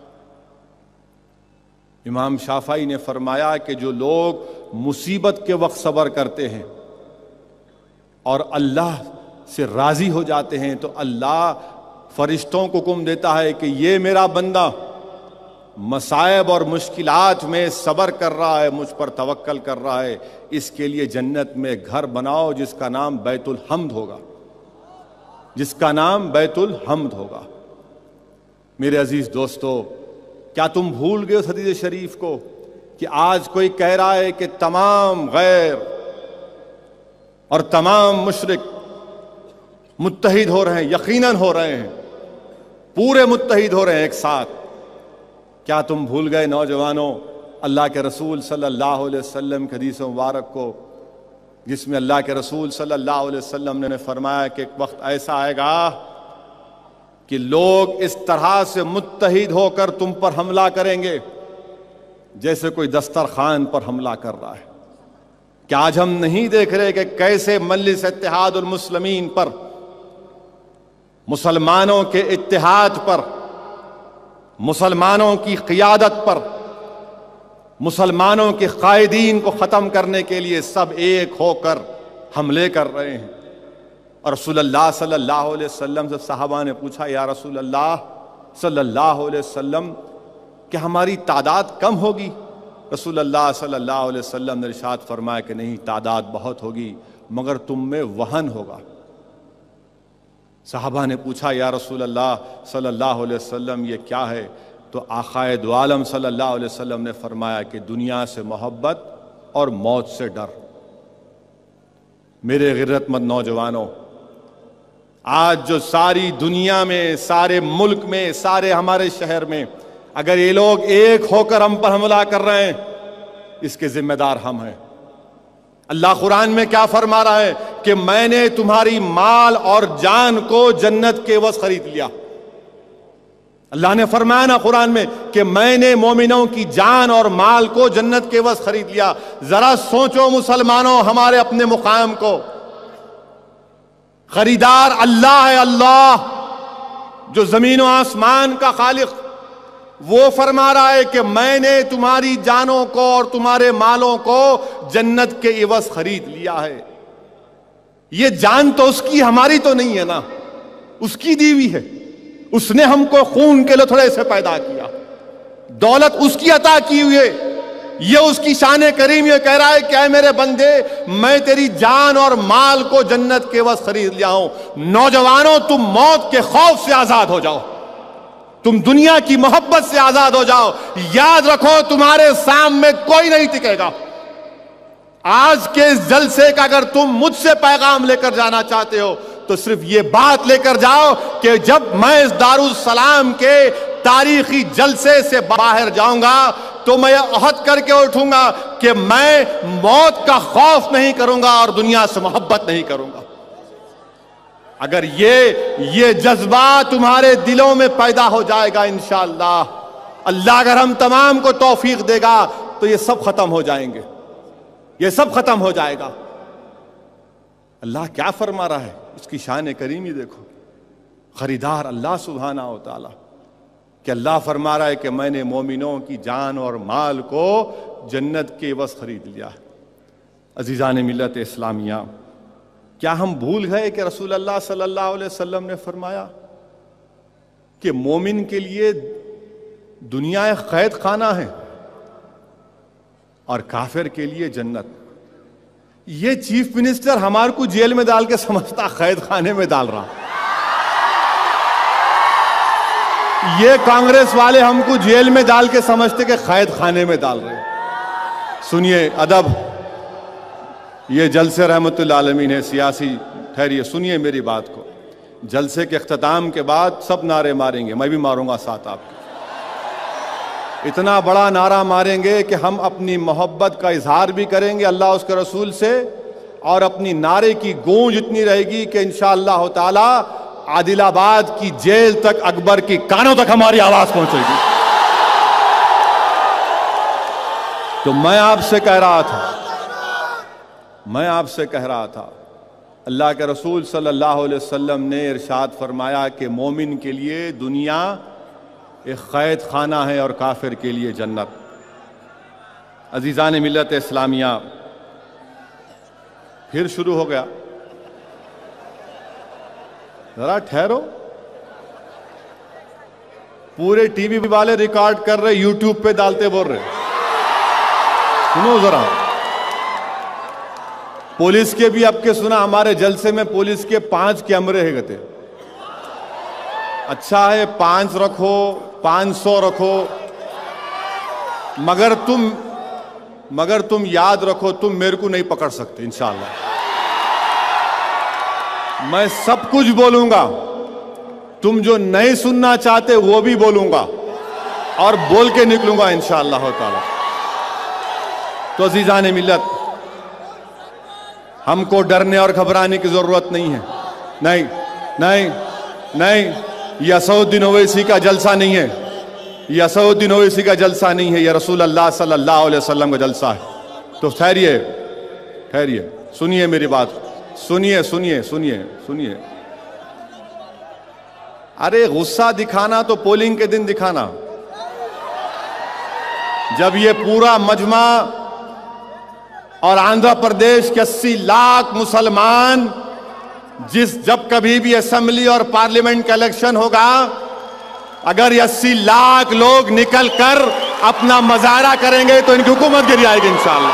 امام شافعی نے فرمایا کہ جو لوگ مصیبت کے وقت صبر کرتے ہیں، اور اللہ سے راضی ہو جاتے ہیں تو اللہ فرشتوں کو حکم دیتا ہے کہ یہ میرا بندہ مصائب اور مشکلات میں صبر کر رہا ہے، مجھ پر توکل کر رہا ہے، اس کے لیے جنت میں گھر بناؤ جس کا نام بیت الحمد ہوگا، جس کا نام بیت الحمد ہوگا۔ میرے عزیز دوستو، کیا تم بھول گئے اس حدیث شریف کو کہ آج کوئی کہہ رہا ہے کہ تمام غیر اور تمام مشرک متحد ہو رہے ہیں؟ یقیناً ہو رہے ہیں، پورے متحد ہو رہے ہیں ایک ساتھ۔ کیا تم بھول گئے نوجوانوں اللہ کے رسول صلی اللہ علیہ وسلم کی حدیث مبارک کو، جس میں اللہ کے رسول صلی اللہ علیہ وسلم نے فرمایا کہ ایک وقت ایسا آئے گا کہ لوگ اس طرح سے متحد ہو کر تم پر حملہ کریں گے جیسے کوئی دسترخوان پر حملہ کر رہا ہے۔ کیا آج ہم نہیں دیکھ رہے کہ کیسے مجلس اتحاد المسلمین پر، مسلمانوں کے اتحاد پر، مسلمانوں کی قیادت پر، مسلمانوں کے قائدین کو ختم کرنے کے لیے سب ایک ہو کر حملے کر رہے ہیں؟ اور رسول اللہ صلی اللہ علیہ وسلم سے صحابہ نے پوچھا، یا رسول اللہ صلی اللہ علیہ وسلم کہ ہماری تعداد کم ہوگی؟ رسول اللہ صلی اللہ علیہ وسلم نے ارشاد فرمایا کہ نہیں، تعداد بہت ہوگی مگر تم میں وہن ہوگا۔ صحابہ نے پوچھا، یا رسول اللہ صلی اللہ علیہ وسلم یہ کیا ہے؟ تو آقائے دو عالم صلی اللہ علیہ وسلم نے فرمایا کہ دنیا سے محبت اور موت سے ڈر۔ میرے غیرت مند نوجوانوں، آج جو ساری دنیا میں، سارے ملک میں، سارے ہمارے شہر میں اگر یہ لوگ ایک ہو کر ہم پر حملہ کر رہے ہیں، اس کے ذمہ دار ہم ہیں۔ اللہ قرآن میں کیا فرما رہا ہے کہ میں نے تمہاری مال اور جان کو جنت کے عوض خرید لیا۔ اللہ نے فرمایا نا قرآن میں کہ میں نے مومنوں کی جان اور مال کو جنت کے عوض خرید لیا۔ ذرا سوچو مسلمانوں ہمارے اپنے مقام کو، خریدار اللہ ہے، اللہ جو زمین و آسمان کا خالق، وہ فرما رہا ہے کہ میں نے تمہاری جانوں کو اور تمہارے مالوں کو جنت کے عوض خرید لیا ہے۔ یہ جان تو اس کی، ہماری تو نہیں ہے نا، اس کی دی ہوئی ہے۔ اس نے ہم کو خون کے لتھڑے سے پیدا کیا، دولت اس کی عطا کی ہوئی ہے۔ یہ اس کی شان کریم یہ کہہ رہا ہے کہ اے میرے بندے، میں تیری جان اور مال کو جنت کے عوض خرید لیا ہوں۔ نوجوانوں، تم موت کے خوف سے آزاد ہو جاؤ، تم دنیا کی محبت سے آزاد ہو جاؤ۔ یاد رکھو تمہارے سامنے کوئی نہیں ٹکے گا۔ آج کے اس جلسے کا اگر تم مجھ سے پیغام لے کر جانا چاہتے ہو تو صرف یہ بات لے کر جاؤ کہ جب میں اس دارالسلام کے تاریخی جلسے سے باہر جاؤں گا تو میں عہد کر کے اٹھوں گا کہ میں موت کا خوف نہیں کروں گا اور دنیا سے محبت نہیں کروں گا۔ اگر یہ یہ جذبہ تمہارے دلوں میں پیدا ہو جائے گا انشاءاللہ، اللہ اگر ہم تمام کو توفیق دے گا تو یہ سب ختم ہو جائیں گے، یہ سب ختم ہو جائے گا۔ اللہ کیا فرما رہا ہے، اس کی شان کریمی دیکھو۔ خریدار اللہ سبحانہ و تعالی، کہ اللہ فرما رہا ہے کہ میں نے مومنوں کی جان اور مال کو جنت کے عوض خرید لیا ہے۔ عزیزان ملت اسلامیہ، کیا ہم بھول گئے کہ رسول اللہ صلی اللہ علیہ وسلم نے فرمایا کہ مومن کے لیے دنیا ایک قید خانہ ہے اور کافر کے لیے جنت؟ یہ چیف منسٹر ہمارے کو جیل میں ڈال کے سمجھتا قید خانے میں ڈال رہا، یہ کانگریس والے ہم کو جیل میں ڈال کے سمجھتے کہ قید خانے میں ڈال رہے۔ سنیے ادب، یہ جلسے رحمت اللہ عالمین ہے، سیاسی ٹھہریے، سنیے میری بات کو۔ جلسے کے اختتام کے بعد سب نعرے ماریں گے، میں بھی ماروں گا ساتھ آپ کے۔ اتنا بڑا نعرہ ماریں گے کہ ہم اپنی محبت کا اظہار بھی کریں گے اللہ اس کے رسول سے، اور اپنی نعرے کی گونج اتنی رہے گی کہ انشاءاللہ تعالی عادل آباد کی جیل تک، اکبر کی کانوں تک ہماری آواز پہنچے گی۔ تو میں آپ سے کہہ رہا تھا میں آپ سے کہہ رہا تھا اللہ کے رسول صلی اللہ علیہ وسلم نے ارشاد فرمایا کہ مومن کے لیے دنیا ایک قید خانہ ہے اور کافر کے لیے جنت۔ عزیزان ملت اسلامیہ، پھر شروع ہو گیا ذرا ٹھہرو. پورے ٹی وی والے ریکارڈ کر رہے, یوٹیوب پہ ڈالتے بول رہے. سنو ذرا, پولیس کے بھی اب کے سنا, ہمارے جلسے میں پولیس کے پانچ کیمرے ہے گتے. اچھا ہے پانچ رکھو, پانچ سو رکھو, مگر تم مگر تم یاد رکھو تم میرے کو نہیں پکڑ سکتے انشاءاللہ. میں سب کچھ بولوں گا, تم جو نہیں سننا چاہتے وہ بھی بولوں گا اور بول کے نکلوں گا انشاءاللہ تعالی. تو عزیزان ملت, ہم کو ڈرنے اور گھبرانے کی ضرورت نہیں ہے. نہیں نہیں نہیں, یہ اسدالدین اویسی کا جلسہ نہیں ہے, یہ اسدالدین اویسی کا جلسہ نہیں ہے, یہ رسول اللہ صلی اللہ علیہ وسلم کا جلسہ ہے. تو ٹھہریے ٹھہریے, سنیے میری بات, سنیے سنیے سنیے سنیے. ارے غصہ دکھانا تو پولنگ کے دن دکھانا, جب یہ پورا مجمع اور آندھرا پردیش کے اسی لاکھ مسلمان جس جب کبھی بھی اسمبلی اور پارلیمنٹ کا الیکشن ہوگا, اگر یہ اسی لاکھ لوگ نکل کر اپنا مظاہرہ کریں گے تو ان کی حکومت گری آئے گی انشاءاللہ.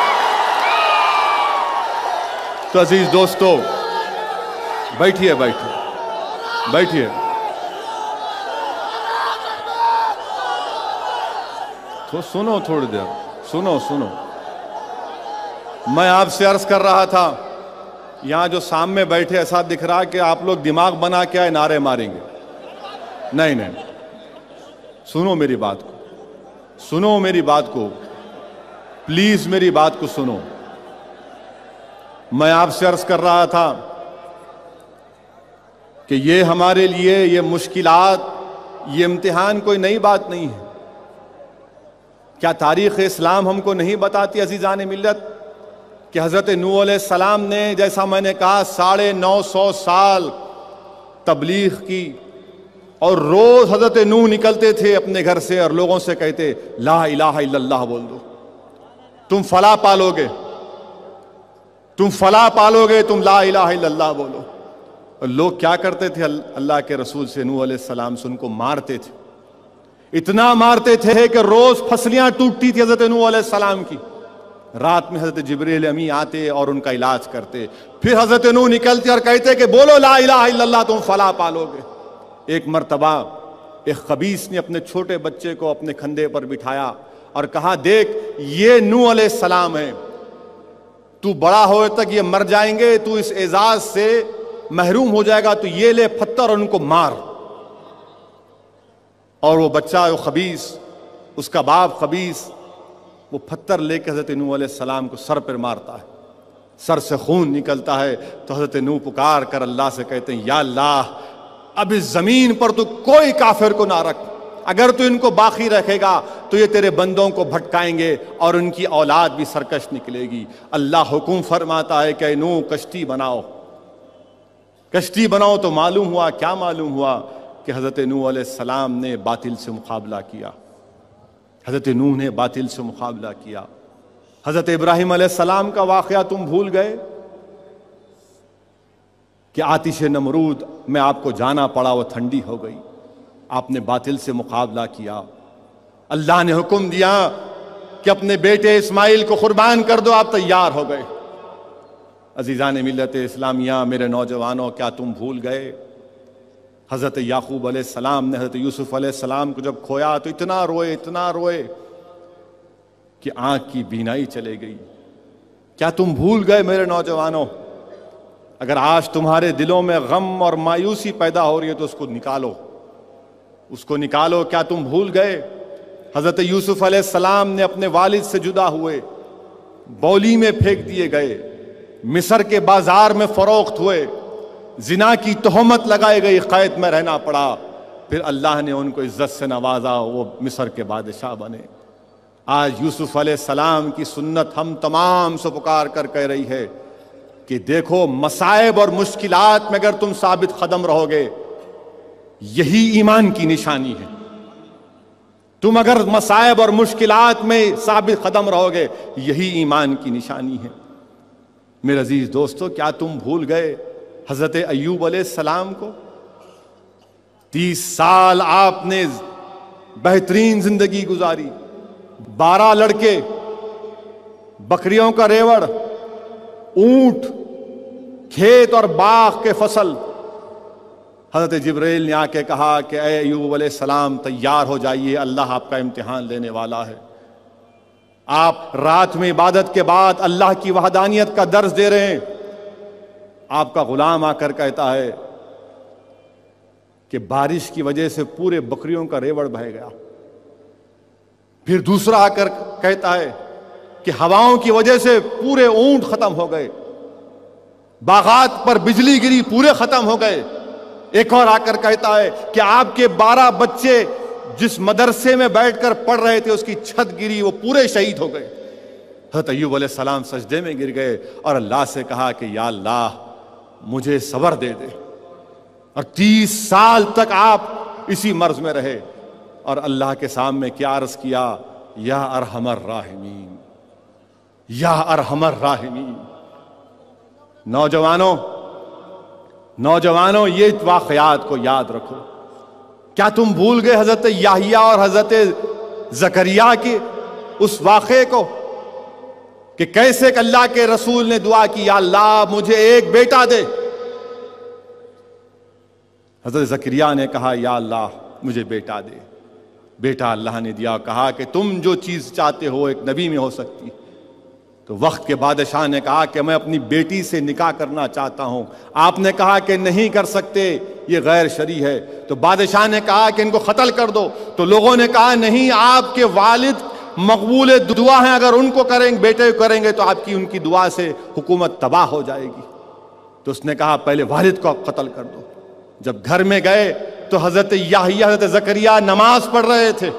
تو عزیز دوستو, بیٹھیے بیٹھیے بیٹھیے. تو سنو تھوڑی دیر, سنو سنو. میں آپ سے عرض کر رہا تھا, یہاں جو سامنے بیٹھے ایسا دکھ رہا کہ آپ لوگ دماغ بنا کے آئے نعرے ماریں گے. نہیں نہیں, سنو میری بات کو, سنو میری بات کو, پلیز میری بات کو سنو. میں آپ سے عرض کر رہا تھا کہ یہ ہمارے لیے یہ مشکلات, یہ امتحان کوئی نئی بات نہیں ہے. کیا تاریخ اسلام ہم کو نہیں بتاتی عزیزان ملت کہ حضرت نوح علیہ السلام نے, جیسا میں نے کہا, ساڑھے نو سو سال تبلیغ کی, اور روز حضرت نوح نکلتے تھے اپنے گھر سے اور لوگوں سے کہتے لا الہ الا اللہ بول دو, تم فلاح پالو گے, تم فلاح پالو گے, تم لا الہ الا اللہ بولو. اور لوگ کیا کرتے تھے اللہ کے رسول سے, نوح علیہ السلام سے ان کو مارتے تھے. اتنا مارتے تھے کہ روز پھسلیاں ٹوٹتی تھی حضرت نوح علیہ السلام کی. رات میں حضرت جبریل امی آتے اور ان کا علاج کرتے. پھر حضرت نوح نکلتے اور کہتے کہ بولو لا الہ الا اللہ, تم فلاح پالو گے. ایک مرتبہ ایک خبیث نے اپنے چھوٹے بچے کو اپنے کھندے پر بٹھایا اور کہا دیکھ یہ نوح علیہ السلام ہے, تو بڑا ہوئے تک یہ مر جائیں گے, تو اس اعزاز سے محروم ہو جائے گا, تو یہ لے پتھر اور ان کو مار. اور وہ بچہ وہ خبیث, اس کا باپ خبیث, وہ پتھر لے کے حضرت نوح علیہ السلام کو سر پر مارتا ہے. سر سے خون نکلتا ہے تو حضرت نوح پکار کر اللہ سے کہتے ہیں یا اللہ اب اس زمین پر تو کوئی کافر کو نہ رکھ, اگر تو ان کو باقی رکھے گا تو یہ تیرے بندوں کو بھٹکائیں گے اور ان کی اولاد بھی سرکش نکلے گی. اللہ حکم فرماتا ہے کہ نوح کشتی بناؤ, کشتی بناؤ. تو معلوم ہوا, کیا معلوم ہوا کہ حضرت نوح علیہ السلام نے باطل سے مقابلہ کیا. حضرت نوح نے باطل سے مقابلہ کیا. حضرت ابراہیم علیہ السلام کا واقعہ تم بھول گئے کہ آتش نمرود میں آپ کو جانا پڑا, وہ ٹھنڈی ہو گئی. آپ نے باطل سے مقابلہ کیا. اللہ نے حکم دیا کہ اپنے بیٹے اسماعیل کو قربان کر دو, آپ تیار ہو گئے. عزیزان ملت اسلامیہ, میرے نوجوانوں, کیا تم بھول گئے حضرت یعقوب علیہ السلام نے حضرت یوسف علیہ السلام کو جب کھویا تو اتنا روئے اتنا روئے کہ آنکھ کی بینائی چلے گئی. کیا تم بھول گئے میرے نوجوانوں؟ اگر آج تمہارے دلوں میں غم اور مایوسی پیدا ہو رہی ہے تو اس کو نکالو, اس کو نکالو. کیا تم بھول گئے حضرت یوسف علیہ السلام نے اپنے والد سے جدا ہوئے, بولی میں پھینک دیے گئے, مصر کے بازار میں فروخت ہوئے, زنا کی تہمت لگائی گئی, قید میں رہنا پڑا, پھر اللہ نے ان کو عزت سے نوازا, وہ مصر کے بادشاہ بنے. آج یوسف علیہ السلام کی سنت ہم تمام سے پکار کر کہہ رہی ہے کہ دیکھو مصائب اور مشکلات میں اگر تم ثابت قدم رہو گے یہی ایمان کی نشانی ہے. تم اگر مصائب اور مشکلات میں ثابت قدم رہو گے یہی ایمان کی نشانی ہے. میرے عزیز دوستو, کیا تم بھول گئے حضرت ایوب علیہ السلام کو تیس سال آپ نے بہترین زندگی گزاری، بارہ لڑکے، بکریوں کا ریوڑ، اونٹ، کھیت اور باغ کے فصل۔ حضرت جبرائیل نے آ کے کہا کہ اے ایوب علیہ السلام تیار ہو جائیے، اللہ آپ کا امتحان لینے والا ہے۔ آپ رات میں عبادت کے بعد اللہ کی وحدانیت کا درس دے رہے ہیں، آپ کا غلام آ کر کہتا ہے کہ بارش کی وجہ سے پورے بکریوں کا ریوڑ بہہ گیا۔ پھر دوسرا آ کر کہتا ہے کہ ہواؤں کی وجہ سے پورے اونٹ ختم ہو گئے، باغات پر بجلی گری، پورے ختم ہو گئے۔ ایک اور آ کر کہتا ہے کہ آپ کے بارہ بچے جس مدرسے میں بیٹھ کر پڑھ رہے تھے اس کی چھت گری، وہ پورے شہید ہو گئے۔ حضرت ایوب علیہ السلام سجدے میں گر گئے اور اللہ سے کہا کہ یا اللہ مجھے صبر دے دے، اور تیس سال تک آپ اسی مرض میں رہے، اور اللہ کے سامنے کیا عرض کیا، یا ارحم الراحمین، یا ارحم الراحمین۔ نوجوانوں نوجوانوں یہ واقعات کو یاد رکھو۔ کیا تم بھول گئے حضرت یحییٰ اور حضرت زکریا کے اس واقعے کو کہ کیسے کہ اللہ کے رسول نے دعا کی، یا اللہ مجھے ایک بیٹا دے۔ حضرت زکریا نے کہا یا اللہ مجھے بیٹا دے، بیٹا اللہ نے دیا، کہا کہ تم جو چیز چاہتے ہو ایک نبی میں ہو سکتی۔ تو وقت کے بادشاہ نے کہا کہ میں اپنی بیٹی سے نکاح کرنا چاہتا ہوں۔ آپ نے کہا کہ نہیں کر سکتے، یہ غیر شرعی ہے۔ تو بادشاہ نے کہا کہ ان کو قتل کر دو۔ تو لوگوں نے کہا نہیں، آپ کے والد مقبول دعا ہیں، اگر ان کو کریں بیٹے کو کریں گے تو آپ کی ان کی دعا سے حکومت تباہ ہو جائے گی۔ تو اس نے کہا پہلے والد کو آپ قتل کر دو۔ جب گھر میں گئے تو حضرت یحییٰ حضرت زکریا نماز پڑھ رہے تھے،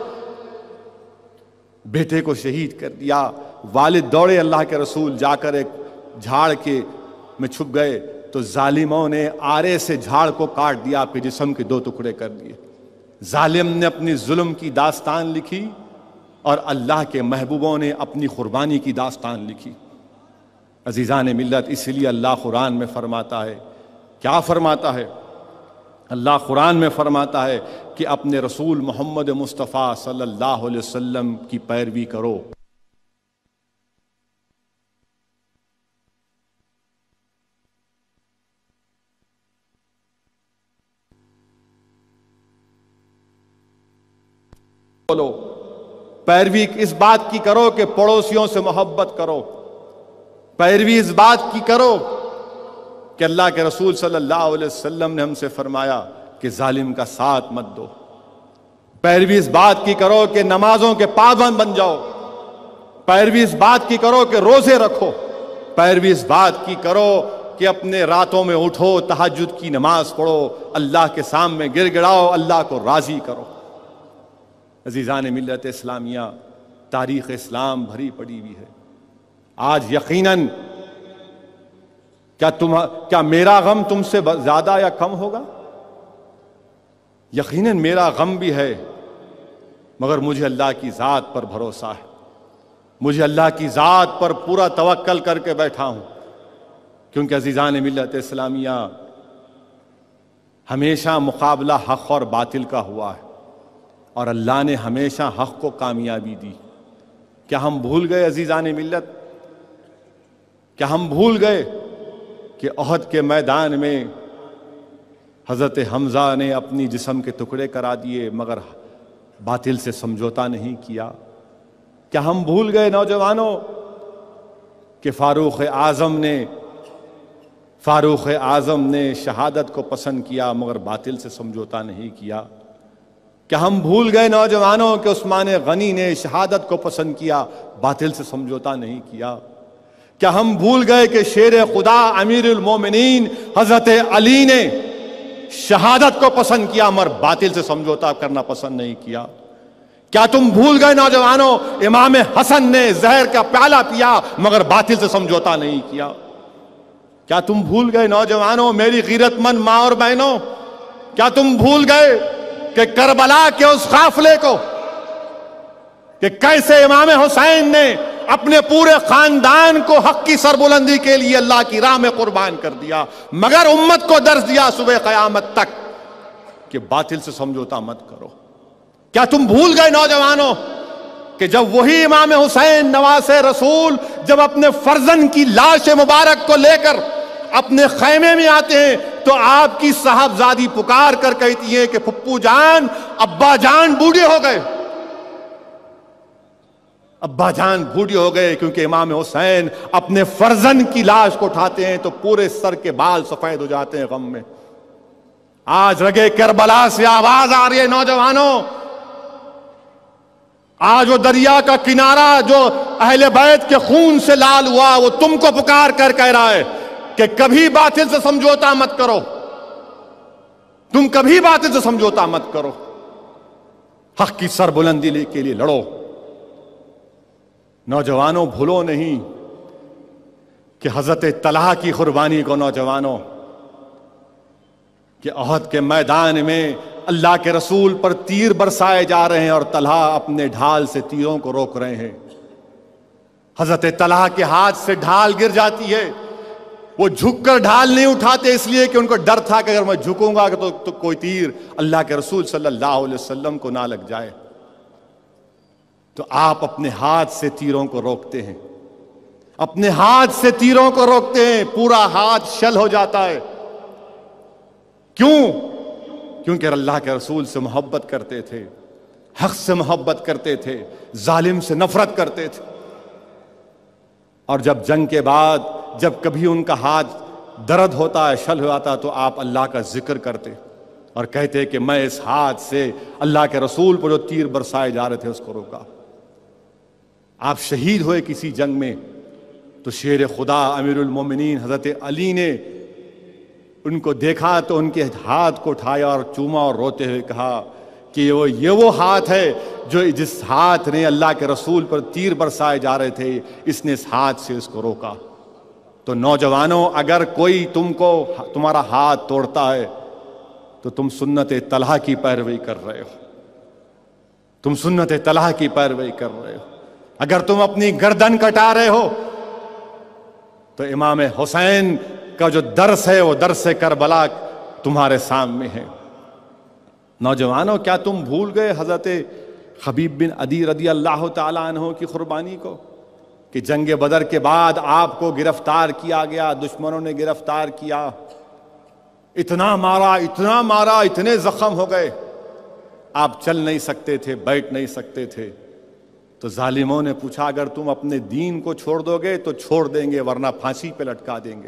بیٹے کو شہید کر دیا۔ والد دوڑے، اللہ کے رسول جا کر ایک جھاڑ کے میں چھپ گئے تو ظالموں نے آرے سے جھاڑ کو کاٹ دیا، پھر جسم کے دو ٹکڑے کر دیے۔ ظالم نے اپنی ظلم کی داستان لکھی اور اللہ کے محبوبوں نے اپنی قربانی کی داستان لکھی۔ عزیزان ملت، اس لیے اللہ قرآن میں فرماتا ہے، کیا فرماتا ہے؟ اللہ قرآن میں فرماتا ہے کہ اپنے رسول محمد مصطفیٰ صلی اللہ علیہ وسلم کی پیروی کرو۔ بولو، پیروی اس بات کی کرو کہ پڑوسیوں سے محبت کرو، پیروی اس بات کی کرو کہ اللہ کے رسول صلی اللہ علیہ وسلم نے ہم سے فرمایا کہ ظالم کا ساتھ مت دو، پیروی اس بات کی کرو کہ نمازوں کے پابند بن جاؤ، پیروی اس بات کی کرو کہ روزے رکھو، پیروی اس بات کی کرو کہ اپنے راتوں میں اٹھو، تہجد کی نماز پڑھو، اللہ کے سامنے گر گڑاؤ، اللہ کو راضی کرو۔ عزیزان ملت اسلامیہ، تاریخ اسلام بھری پڑی ہوئی ہے۔ آج یقیناً کیا تم کیا میرا غم تم سے زیادہ یا کم ہوگا؟ یقیناً میرا غم بھی ہے، مگر مجھے اللہ کی ذات پر بھروسہ ہے، مجھے اللہ کی ذات پر پورا توکل کر کے بیٹھا ہوں، کیونکہ عزیزان ملت اسلامیہ ہمیشہ مقابلہ حق اور باطل کا ہوا ہے، اور اللہ نے ہمیشہ حق کو کامیابی دی۔ کیا ہم بھول گئے عزیزان ملت؟ کیا ہم بھول گئے کہ احد کے میدان میں حضرت حمزہ نے اپنی جسم کے ٹکڑے کرا دیے مگر باطل سے سمجھوتا نہیں کیا؟ کیا ہم بھول گئے نوجوانوں کہ فاروق اعظم نے فاروق اعظم نے شہادت کو پسند کیا مگر باطل سے سمجھوتا نہیں کیا؟ کیا ہم بھول گئے نوجوانوں کہ عثمان غنی نے شہادت کو پسند کیا، باطل سے سمجھوتا نہیں کیا؟ کیا ہم بھول گئے کہ شیر خدا امیر المومنین حضرت علی نے شہادت کو پسند کیا مگر باطل سے سمجھوتا کرنا پسند نہیں کیا؟ کیا تم بھول گئے نوجوانوں امام حسن نے زہر کا پیالہ پیا مگر باطل سے سمجھوتا نہیں کیا؟ کیا تم بھول گئے نوجوانوں میری غیرت مند ماں اور بہنوں، کیا تم بھول گئے کہ کربلا کے اس قافلے کو کہ کیسے امام حسین نے اپنے پورے خاندان کو حق کی سربلندی کے لیے اللہ کی راہ میں قربان کر دیا، مگر امت کو درس دیا صبح قیامت تک کہ باطل سے سمجھوتا مت کرو۔ کیا تم بھول گئے نوجوانوں کہ جب وہی امام حسین نواز رسول جب اپنے فرزند کی لاش مبارک کو لے کر اپنے خیمے میں آتے ہیں تو آپ کی صاحبزادی پکار کر کہتی ہے کہ پھپھو جان، ابا جان بوڑھے ہو گئے، ابا جان بوڑھے ہو گئے، کیونکہ امام حسین اپنے فرزند کی لاش کو اٹھاتے ہیں تو پورے سر کے بال سفید ہو جاتے ہیں غم میں۔ آج رگے کربلا سے آواز آ رہی ہے نوجوانوں، آج وہ دریا کا کنارہ جو اہل بیت کے خون سے لال ہوا وہ تم کو پکار کر کہہ رہا ہے کہ کبھی باطل سے سمجھوتا مت کرو، تم کبھی باطل سے سمجھوتا مت کرو، حق کی سربلندی کے لیے لڑو۔ نوجوانوں بھولو نہیں کہ حضرت طلحہ کی قربانی کو، نوجوانوں کہ احد کے میدان میں اللہ کے رسول پر تیر برسائے جا رہے ہیں اور طلحہ اپنے ڈھال سے تیروں کو روک رہے ہیں۔ حضرت طلحہ کے ہاتھ سے ڈھال گر جاتی ہے، وہ جھک کر ڈھال نہیں اٹھاتے اس لیے کہ ان کو ڈر تھا کہ اگر میں جھکوں گا تو, تو کوئی تیر اللہ کے رسول صلی اللہ علیہ وسلم کو نہ لگ جائے، تو آپ اپنے ہاتھ سے تیروں کو روکتے ہیں، اپنے ہاتھ سے تیروں کو روکتے ہیں، پورا ہاتھ شل ہو جاتا ہے۔ کیوں؟ کیونکہ اللہ کے رسول سے محبت کرتے تھے، حق سے محبت کرتے تھے، ظالم سے نفرت کرتے تھے۔ اور جب جنگ کے بعد جب کبھی ان کا ہاتھ درد ہوتا ہے، شل ہوتا، تو آپ اللہ کا ذکر کرتے اور کہتے کہ میں اس ہاتھ سے اللہ کے رسول پر جو تیر برسائے جا رہے تھے اس کو روکا۔ آپ شہید ہوئے کسی جنگ میں تو شیر خدا امیر المومنین حضرت علی نے ان کو دیکھا تو ان کے ہاتھ کو اٹھایا اور چوما اور روتے ہوئے کہا کہ وہ یہ وہ ہاتھ ہے جو جس ہاتھ نے اللہ کے رسول پر تیر برسائے جا رہے تھے، اس نے اس ہاتھ سے اس کو روکا۔ تو نوجوانوں، اگر کوئی تم کو تمہارا ہاتھ توڑتا ہے تو تم سنت طلحہ کی پیروی کر رہے ہو، تم سنت طلحہ کی پیروی کر رہے ہو۔ اگر تم اپنی گردن کٹا رہے ہو تو امام حسین کا جو درس ہے وہ درس کربلا تمہارے سامنے ہے۔ نوجوانوں، کیا تم بھول گئے حضرت خبیب بن عدی رضی اللہ تعالیٰ عنہ کی قربانی کو کہ جنگ بدر کے بعد آپ کو گرفتار کیا گیا، دشمنوں نے گرفتار کیا، اتنا مارا اتنا مارا اتنے زخم ہو گئے، آپ چل نہیں سکتے تھے، بیٹھ نہیں سکتے تھے، تو ظالموں نے پوچھا اگر تم اپنے دین کو چھوڑ دو گے تو چھوڑ دیں گے ورنہ پھانسی پہ لٹکا دیں گے۔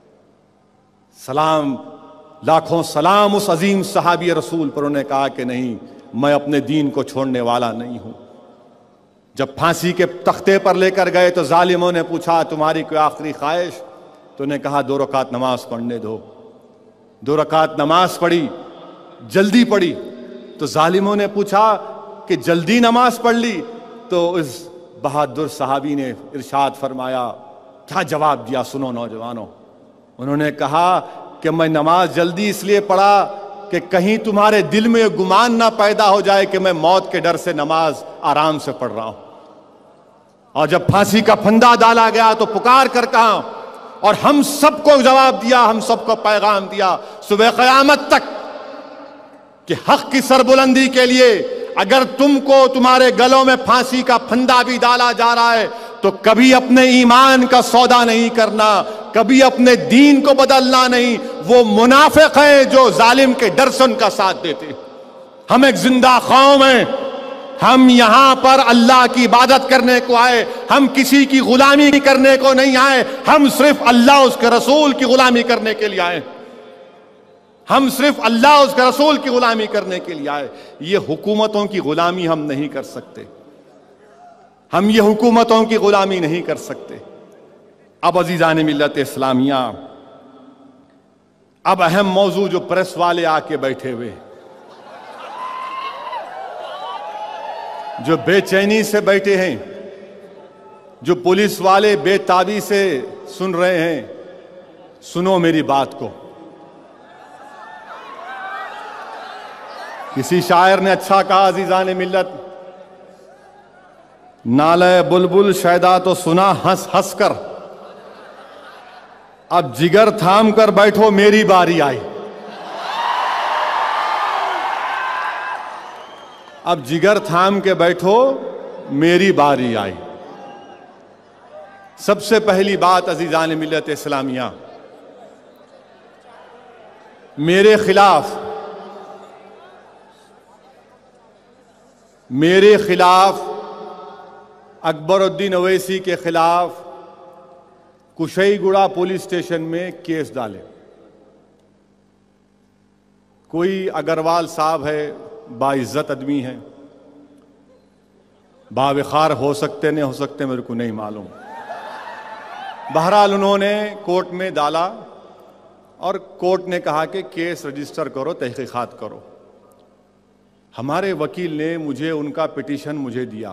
سلام، لاکھوں سلام اس عظیم صحابی رسول پر، انہوں نے کہا کہ نہیں، میں اپنے دین کو چھوڑنے والا نہیں ہوں۔ جب پھانسی کے تختے پر لے کر گئے تو ظالموں نے پوچھا تمہاری کوئی آخری خواہش؟ تو انہوں نے کہا دو رکعت نماز پڑھنے دو۔ دو رکعت نماز پڑھی، جلدی پڑھی، تو ظالموں نے پوچھا کہ جلدی نماز پڑھ لی؟ تو اس بہادر صحابی نے ارشاد فرمایا، کیا جواب دیا سنو نوجوانوں، انہوں نے کہا کہ میں نماز جلدی اس لیے پڑھا کہ کہیں تمہارے دل میں یہ گمان نہ پیدا ہو جائے کہ میں موت کے ڈر سے نماز آرام سے پڑھ رہا ہوں۔ اور جب پھانسی کا پھندا ڈالا گیا تو پکار کر کہا، اور ہم سب کو جواب دیا، ہم سب کو پیغام دیا صبح قیامت تک کہ حق کی سربلندی کے لیے اگر تم کو تمہارے گلوں میں پھانسی کا پھندا بھی ڈالا جا رہا ہے تو کبھی اپنے ایمان کا سودا نہیں کرنا، کبھی اپنے دین کو بدلنا نہیں۔ وہ منافق ہیں جو ظالم کے ڈر سے ان کا ساتھ دیتے۔ ہم ایک زندہ قوم ہیں، ہم یہاں پر اللہ کی عبادت کرنے کو آئے، ہم کسی کی غلامی کرنے کو نہیں آئے، ہم صرف اللہ اس کے رسول کی غلامی کرنے کے لیے آئے، ہم صرف اللہ اس کے رسول کی غلامی کرنے کے لیے آئے۔ یہ حکومتوں کی غلامی ہم نہیں کر سکتے، ہم یہ حکومتوں کی غلامی نہیں کر سکتے۔ اب عزیزان ملت اسلامیہ، اب اہم موضوع جو پریس والے آ کے بیٹھے ہوئے، جو بے چینی سے بیٹھے ہیں، جو پولیس والے بے تابی سے سن رہے ہیں، سنو میری بات کو۔ کسی شاعر نے اچھا کہا عزیزان ملت، نالے بلبل شیدا تو سنا ہنس ہنس کر، اب جگر تھام کر بیٹھو میری باری آئی۔ اب جگر تھام کے بیٹھو میری باری آئی۔ سب سے پہلی بات عزیزان ملت اسلامیہ، میرے خلاف میرے خلاف اکبر الدین اویسی کے خلاف کشئی گڑا پولیس اسٹیشن میں کیس ڈالے۔ کوئی اگروال صاحب ہے، باعزت آدمی ہے، باوقار ہو سکتے نہیں ہو سکتے میرے کو نہیں معلوم۔ بہرحال انہوں نے کورٹ میں ڈالا اور کورٹ نے کہا کہ کیس رجسٹر کرو، تحقیقات کرو۔ ہمارے وکیل نے مجھے ان کا پٹیشن مجھے دیا۔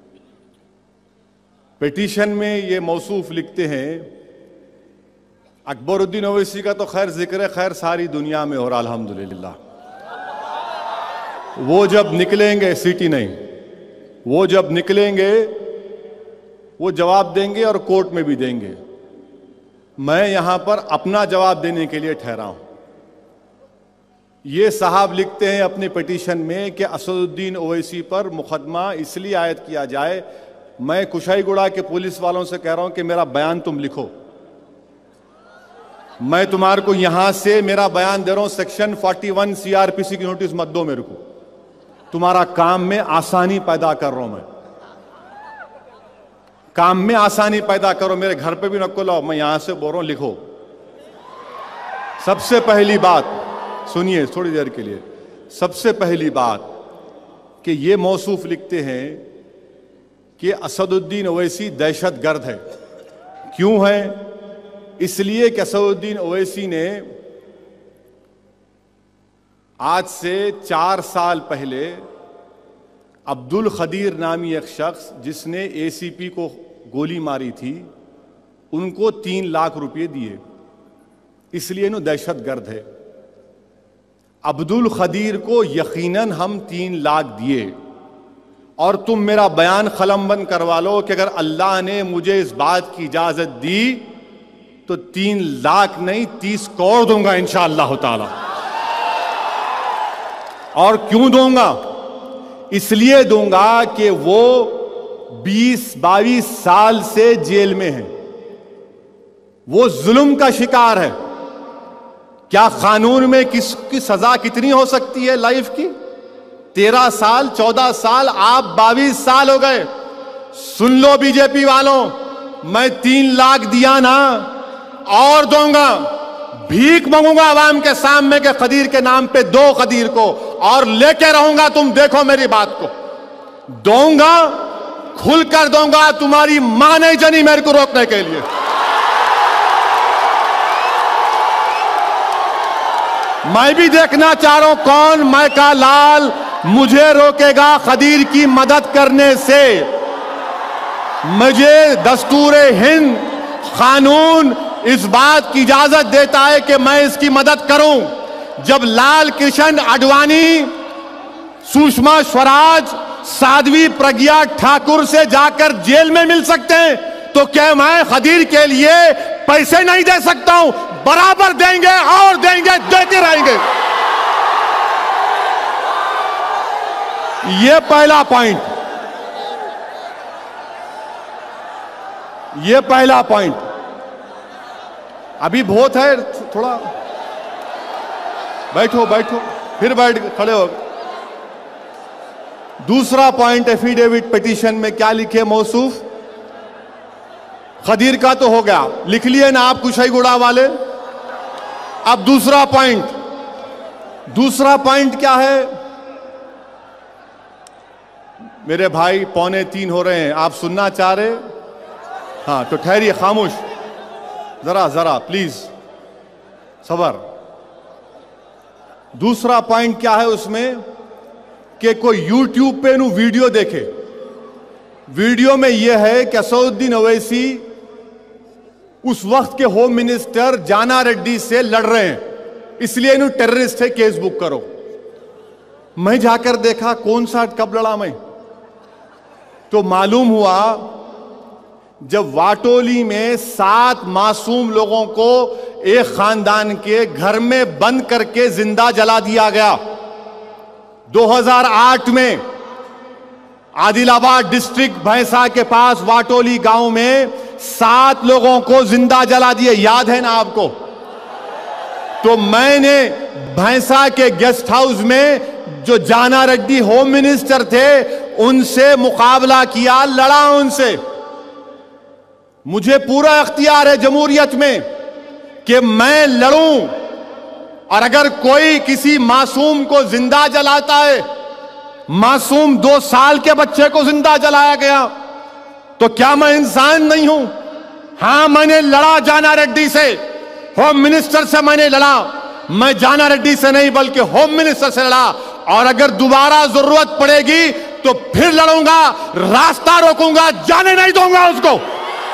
پٹیشن میں یہ موصوف لکھتے ہیں، اکبر الدین اویسی کا تو خیر ذکر ہے، خیر ساری دنیا میں ہو رہا الحمدللہ۔ وہ جب نکلیں گے، سیٹی نہیں، وہ جب نکلیں گے وہ جواب دیں گے اور کورٹ میں بھی دیں گے۔ میں یہاں پر اپنا جواب دینے کے لیے ٹھہرا ہوں۔ یہ صاحب لکھتے ہیں اپنی پٹیشن میں کہ اسد الدین اویسی پر مقدمہ اس لیے عائد کیا جائے۔ میں کشائی گڑا کے پولیس والوں سے کہہ رہا ہوں کہ میرا بیان تم لکھو، میں تمہارے کو یہاں سے میرا بیان دے رہا ہوں، section forty one C R P C کی نوٹس مت دو میرے کو، تمہارا کام میں آسانی پیدا کر رہا ہوں، میں کام میں آسانی پیدا کرو، میرے گھر پہ بھی نکو لاؤ، میں یہاں سے بول رہا ہوں لکھو۔ سب سے پہلی بات سنیے تھوڑی دیر کے لیے، سب سے پہلی بات کہ یہ موصوف لکھتے ہیں کہ اسد الدین اویسی دہشت گرد ہے۔ کیوں ہے؟ اس لیے کہ اسد الدین اویسی نے آج سے چار سال پہلے عبد القدیر نامی ایک شخص جس نے اے سی پی کو گولی ماری تھی، ان کو تین لاکھ روپے دیے، اس لیے انہوں دہشت گرد ہے۔ عبد القدیر کو یقیناً ہم تین لاکھ دیے، اور تم میرا بیان قلم بند کروا لو کہ اگر اللہ نے مجھے اس بات کی اجازت دی تو تین لاکھ نہیں تیس کروڑ دوں گا انشاءاللہ تعالی۔ اور کیوں دوں گا؟ اس لیے دوں گا کہ وہ بیس باویس سال سے جیل میں ہیں، وہ ظلم کا شکار ہے۔ کیا قانون میں کس کی سزا کتنی ہو سکتی ہے لائف کی؟ تیرہ سال، چودہ سال، آپ باویس سال ہو گئے۔ سن لو بی جے پی والوں، میں تین لاکھ دیا نا، اور دوں گا، بھیک مانگوں گا عوام کے سامنے کہ قدیر کے نام پہ دو قدیر کو، اور لے کے رہوں گا، تم دیکھو میری بات کو، دوں گا، کھل کر دوں گا، تمہاری ماں نہیں جنی میرے کو روکنے کے لیے۔ میں بھی دیکھنا چاہ رہا ہوں کون میں کا لال مجھے روکے گا قدیر کی مدد کرنے سے۔ مجھے دستور ہند قانون اس بات کی اجازت دیتا ہے کہ میں اس کی مدد کروں۔ جب لال کرشن اڈوانی، سشما سوراج، سادھوی پرگیا ٹھاکر سے جا کر جیل میں مل سکتے ہیں تو کیا میں قدیر کے لیے پیسے نہیں دے سکتا ہوں؟ برابر دیں گے اور دیں گے، دیتے رہیں گے۔ یہ پہلا پوائنٹ، یہ پہلا پوائنٹ۔ ابھی بہت ہے، تھوڑا بیٹھو بیٹھو پھر بیٹھ کھڑے ہو۔ دوسرا پوائنٹ ایفیڈیوٹ پٹیشن میں کیا لکھے موصوف؟ قدیر کا تو ہو گیا، لکھ لیے نا آپ کشائی گڑا والے۔ اب دوسرا پوائنٹ، دوسرا پوائنٹ کیا ہے؟ میرے بھائی پونے تین ہو رہے ہیں، آپ سننا چاہ رہے؟ ہاں تو ٹھہریے، خاموش، ذرا ذرا پلیز صبر۔ دوسرا پوائنٹ کیا ہے اس میں کہ کوئی یوٹیوب پہ نو ویڈیو دیکھے، ویڈیو میں یہ ہے کہ اسد الدین اویسی اس وقت کے ہوم منسٹر جانا ریڈی سے لڑ رہے ہیں، اس لیے انہوں ٹیررسٹ ہے، کیس بک کرو۔ میں جا کر دیکھا کون سا، کب لڑا میں؟ تو معلوم ہوا جب واٹولی میں سات معصوم لوگوں کو ایک خاندان کے گھر میں بند کر کے زندہ جلا دیا گیا. دو ہزار آٹھ میں عادل آباد ڈسٹرکٹ بھینسا کے پاس واٹولی گاؤں میں سات لوگوں کو زندہ جلا دیے. یاد ہے نا آپ کو؟ تو میں نے بھینسا کے گیسٹ ہاؤس میں جو جانا ریڈی ہوم منسٹر تھے ان سے مقابلہ کیا, لڑا ان سے. مجھے پورا اختیار ہے جمہوریت میں کہ میں لڑوں, اور اگر کوئی کسی معصوم کو زندہ جلاتا ہے, معصوم دو سال کے بچے کو زندہ جلایا گیا, تو کیا میں انسان نہیں ہوں؟ ہاں, میں نے لڑا جانا ریڈی سے, ہوم منسٹر سے میں نے لڑا. میں جانا ریڈی سے نہیں بلکہ ہوم منسٹر سے لڑا, اور اگر دوبارہ ضرورت پڑے گی تو پھر لڑوں گا, راستہ روکوں گا, جانے نہیں دوں گا اس کو.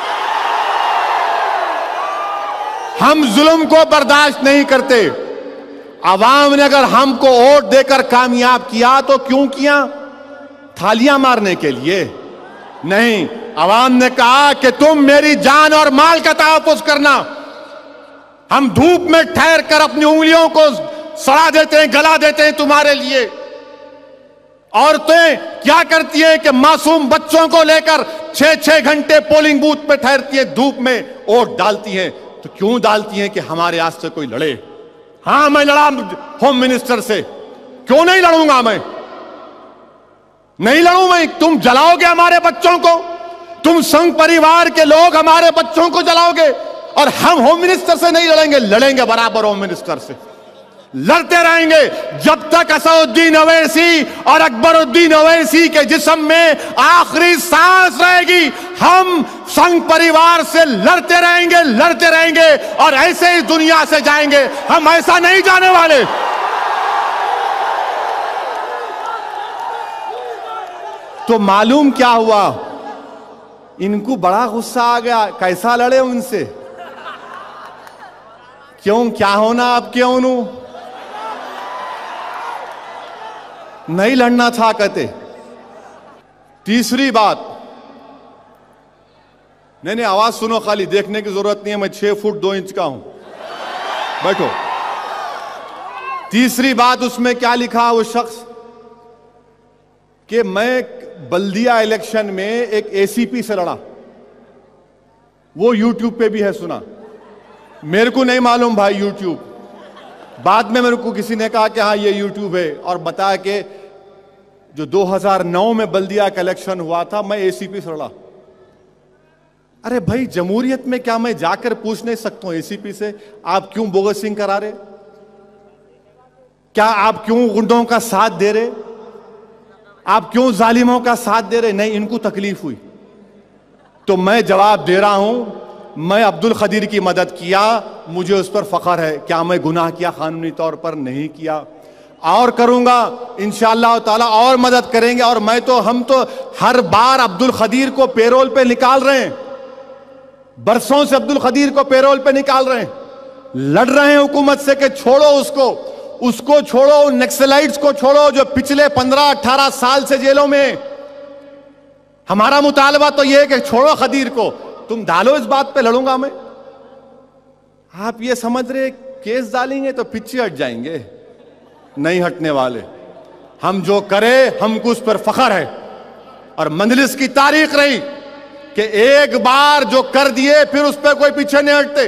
ہم ظلم کو برداشت نہیں کرتے. عوام نے اگر ہم کو ووٹ دے کر کامیاب کیا تو کیوں کیا؟ تھالیاں مارنے کے لیے نہیں. عوام نے کہا کہ تم میری جان اور مال کا تحفظ کرنا. ہم دھوپ میں ٹھہر کر اپنی انگلیوں کو سڑا دیتے ہیں, گلا دیتے ہیں تمہارے لیے. عورتیں کیا کرتی ہیں کہ معصوم بچوں کو لے کر چھ چھ گھنٹے پولنگ بوتھ پہ ٹھہرتی ہیں, دھوپ میں ووٹ ڈالتی ہیں. تو کیوں ڈالتی ہیں؟ کہ ہمارے آس سے کوئی لڑے. ہاں, میں لڑا ہوم منسٹر سے, کیوں نہیں لڑوں گا؟ میں نہیں لڑوں. میں تم جلاؤ گے ہمارے بچوں کو, تم سنگ پریوار کے لوگ ہمارے بچوں کو جلاؤ گے, اور ہم ہوم منسٹر سے نہیں لڑیں گے. لڑیں گے برابر ہوم منسٹر سے, لڑتے رہیں گے جب تک اسد الدین اویسی اور اکبر الدین اویسی کے جسم میں آخری سانس رہے گی. ہم سنگ پریوار سے لڑتے رہیں گے, لڑتے رہیں گے, اور ایسے ہی دنیا سے جائیں گے. ہم ایسا نہیں جانے والے. تو معلوم کیا ہوا؟ ان کو بڑا غصہ آ گیا. کیسا لڑے ان سے؟ کیوں, کیا ہونا اب؟ کیوں نو نہیں لڑنا تھا کہتے. تیسری بات, نہیں نہیں آواز سنو, خالی دیکھنے کی ضرورت نہیں ہے. میں چھ فٹ دو انچ کا ہوں, بیٹھو. تیسری بات اس میں کیا لکھا وہ شخص کہ میں بلدیہ الیکشن میں ایک اے سی پی سے لڑا. وہ یوٹیوب پہ بھی ہے, سنا. میرے کو نہیں معلوم بھائی یوٹیوب. بعد میں میرے کو کسی نے کہا کہ ہاں یہ یوٹیوب ہے, اور بتایا کہ جو دو ہزار نو میں بلدیہ کا الیکشن ہوا تھا میں اے سی پی سے لڑا. ارے بھائی, جمہوریت میں کیا میں جا کر پوچھ نہیں سکتا ہوں اے سی پی سے آپ کیوں بوگسنگ کرا رہے؟ کیا آپ کیوں گنڈوں کا ساتھ دے رہے؟ آپ کیوں ظالموں کا ساتھ دے رہے؟ نہیں, ان کو تکلیف ہوئی تو میں جواب دے رہا ہوں. میں عبد القدیر کی مدد کیا, مجھے اس پر فخر ہے. کیا میں گناہ کیا؟ قانونی طور پر نہیں کیا, اور کروں گا انشاءاللہ تعالی, اور مدد کریں گے. اور میں تو ہم تو ہر بار عبد القدیر کو پیرول پہ نکال رہے ہیں, برسوں سے عبد القدیر کو پیرول پہ نکال رہے ہیں. لڑ رہے ہیں حکومت سے کہ چھوڑو اس کو, اس کو چھوڑو, نیکسلائٹس کو چھوڑو جو پچھلے پندرہ اٹھارہ سال سے جیلوں میں. ہمارا مطالبہ تو یہ ہے کہ چھوڑو قدیر کو. تم ڈالو اس بات پہ, لڑوں گا میں. آپ یہ سمجھ رہے کیس ڈالیں گے تو پیچھے ہٹ جائیں گے؟ نہیں ہٹنے والے. ہم جو کرے ہم کو اس پر فخر ہے, اور مجلس کی تاریخ رہی کہ ایک بار جو کر دیے پھر اس پہ کوئی پیچھے نہیں ہٹتے.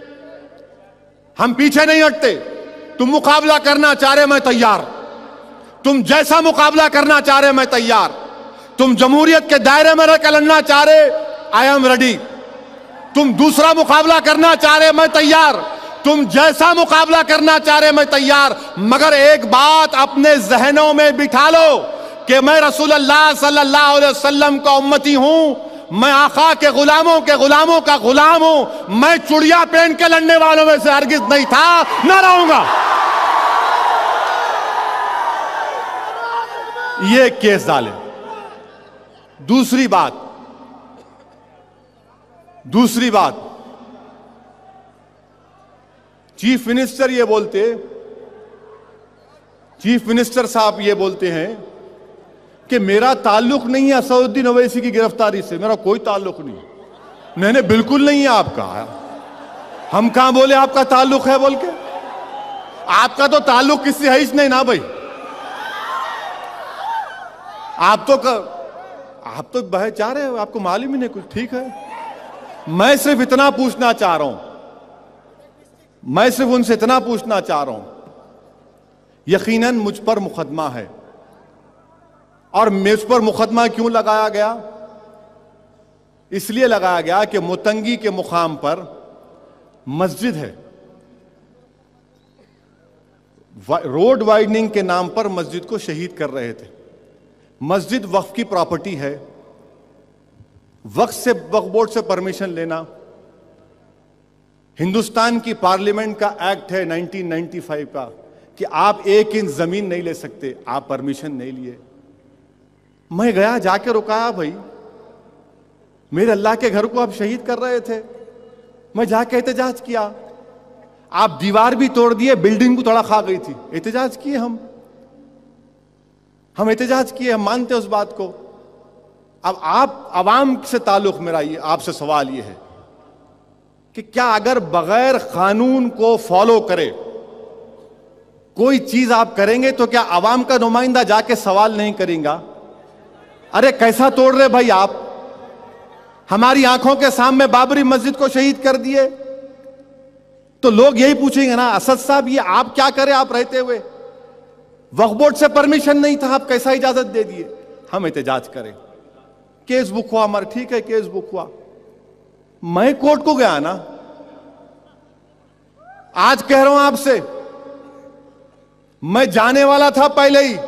ہم پیچھے نہیں ہٹتے. تم مقابلہ کرنا چاہ رہے میں تیار, تم جیسا مقابلہ کرنا چاہ رہے میں تیار. تم جمہوریت کے دائرے میں رہ کے لڑنا چاہ رہے, آئی ایم ریڈی. تم دوسرا مقابلہ کرنا چاہ رہے میں تیار. تم جیسا مقابلہ کرنا چاہ رہے میں تیار. مگر ایک بات اپنے ذہنوں میں بٹھا لو کہ میں رسول اللہ صلی اللہ علیہ وسلم کا امتی ہوں, میں آقا کے غلاموں کے غلاموں کا غلام ہوں. میں چڑیا پہن کے لڑنے والوں میں سے ہرگز نہیں تھا, نہ رہوں گا. یہ کیس ڈالے. دوسری بات دوسری بات چیف منسٹر یہ بولتے چیف منسٹر صاحب یہ بولتے ہیں کہ میرا تعلق نہیں ہے اسدالدین اویسی کی گرفتاری سے، میرا کوئی تعلق نہیں، نہیں نہیں بالکل نہیں ہے آپ کا۔ ہم کہاں بولے آپ کا تعلق ہے بول کے؟ آپ کا تو تعلق کسی ہے ہی نہیں نا بھائی، آپ تو آپ تو بہے چاہ رہے ہو، آپ کو معلوم ہی نہیں کچھ۔ ٹھیک ہے، میں صرف اتنا پوچھنا چاہ رہا ہوں، میں صرف ان سے اتنا پوچھنا چاہ رہا ہوں، یقیناً مجھ پر مقدمہ ہے، اور مجھ پر مقدمہ کیوں لگایا گیا؟ اس لیے لگایا گیا کہ متنگی کے مقام پر مسجد ہے، روڈ وائڈننگ کے نام پر مسجد کو شہید کر رہے تھے۔ مسجد وقف کی پراپرٹی ہے، وقف سے وقف بورڈ سے پرمیشن لینا، ہندوستان کی پارلیمنٹ کا ایکٹ ہے نائنٹین نائنٹی فائیو کا کہ آپ ایک انچ زمین نہیں لے سکتے، آپ پرمیشن نہیں لیے۔ میں گیا، جا کے رکایا، بھائی میرے اللہ کے گھر کو آپ شہید کر رہے تھے، میں جا کے احتجاج کیا، آپ دیوار بھی توڑ دیے، بلڈنگ کو تھوڑا کھا گئی تھی، احتجاج کیے ہم ہم احتجاج کیے، ہم مانتے اس بات کو۔ اب آپ عوام سے تعلق میرا یہ آپ سے سوال یہ ہے کہ کیا اگر بغیر قانون کو فالو کرے کوئی چیز آپ کریں گے تو کیا عوام کا نمائندہ جا کے سوال نہیں کریں گا؟ ارے کیسا توڑ رہے بھائی آپ، ہماری آنکھوں کے سامنے بابری مسجد کو شہید کر دیے، تو لوگ یہی پوچھیں گے نا اسد صاحب یہ آپ کیا کرے آپ رہتے ہوئے، وقف بورڈ سے پرمیشن نہیں تھا، آپ کیسا اجازت دے دیے؟ ہم احتجاج کریں، کیس بک ہوا ہمارا، ٹھیک ہے کیس بک ہوا، میں کورٹ کو گیا نا، آج کہہ رہا ہوں آپ سے، میں جانے والا تھا پہلے ہی،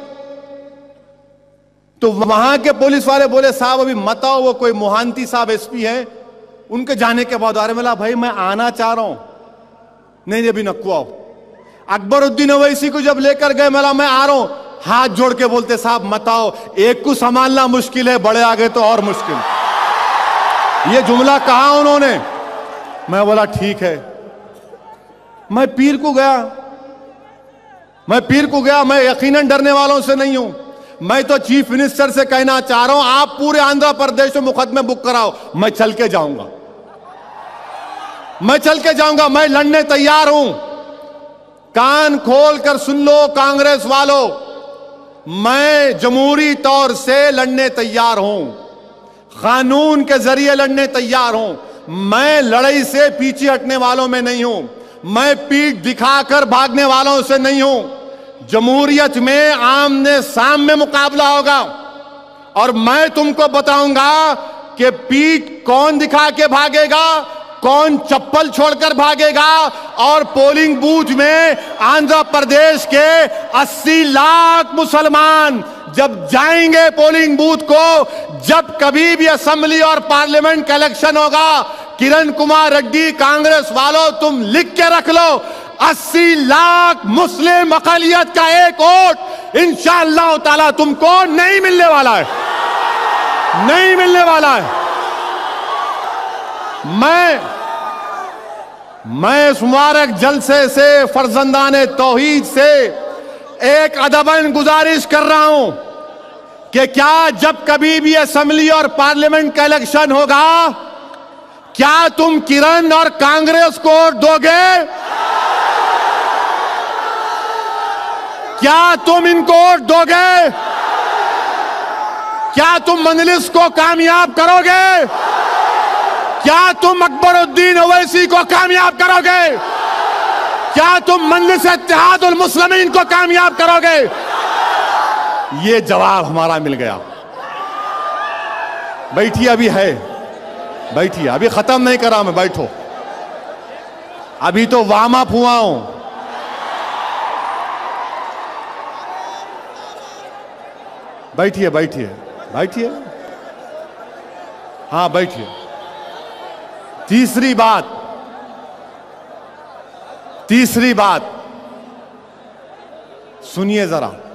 تو وہاں کے پولیس والے بولے صاحب ابھی مت آؤ، وہ کوئی موہانتی صاحب ایس پی ہیں، ان کے جانے کے بعد آ رہے، ملا بھائی میں آنا چاہ رہا ہوں، نہیں ابھی نکو آؤ۔ اکبر الدین اویسی کو جب لے کر گئے، ملا میں آ رہا ہوں، ہاتھ جوڑ کے بولتے صاحب مت آؤ، ایک کو سنبھالنا مشکل ہے، بڑے آگے تو اور مشکل۔ یہ جملہ کہا انہوں نے، میں بولا ٹھیک ہے۔ میں پیر کو گیا میں پیر کو گیا میں یقیناً ڈرنے والوں سے نہیں ہوں، میں تو چیف منسٹر سے کہنا چاہ رہا ہوں آپ پورے آندھرا پردیش میں مقدمے بک کراؤ، میں چل کے جاؤں گا میں چل کے جاؤں گا میں لڑنے تیار ہوں۔ کان کھول کر سن لو کانگریس والو، میں جمہوری طور سے لڑنے تیار ہوں، قانون کے ذریعے لڑنے تیار ہوں، میں لڑائی سے پیچھے ہٹنے والوں میں نہیں ہوں، میں پیٹھ دکھا کر بھاگنے والوں سے نہیں ہوں۔ جمہوریت میں آمنے سامنے مقابلہ ہوگا، اور میں تم کو بتاؤں گا کہ پیٹھ کون دکھا کے بھاگے گا، کون چپل چھوڑ کر بھاگے گا، اور پولنگ بوتھ میں آندھرا پردیش کے اسی لاکھ مسلمان جب جائیں گے پولنگ بوتھ کو، جب کبھی بھی اسمبلی اور پارلیمنٹ کا الیکشن ہوگا، کرن کمار ریڈی کانگریس والوں تم لکھ کے رکھ لو، اسی لاکھ مسلم اقلیت کا ایک ووٹ انشاءاللہ تعالی تم کو نہیں ملنے والا ہے نہیں ملنے والا ہے میں میں اس مبارک جلسے سے فرزندان توحید سے ایک ادباً گزارش کر رہا ہوں کہ کیا جب کبھی بھی اسمبلی اور پارلیمنٹ کا الیکشن ہوگا، کیا تم کرن اور کانگریس کو ووٹ دو گے؟ کیا تم ان کو ووٹ دو گے؟ کیا تم مجلس کو کامیاب کرو گے؟ کیا تم اکبر الدین اویسی کو کامیاب کرو گے؟ کیا تم مجلس اتحاد المسلمین کو کامیاب کرو گے؟ یہ جواب ہمارا مل گیا۔ بیٹھیے، ابھی ہے، بیٹھیے، ابھی ختم نہیں کرا میں، بیٹھو، ابھی تو وارم اپ ہوا ہوں۔ بیٹھیے بیٹھیے بیٹھیے ہاں بیٹھیے۔ تیسری بات تیسری بات سنیے ذرا،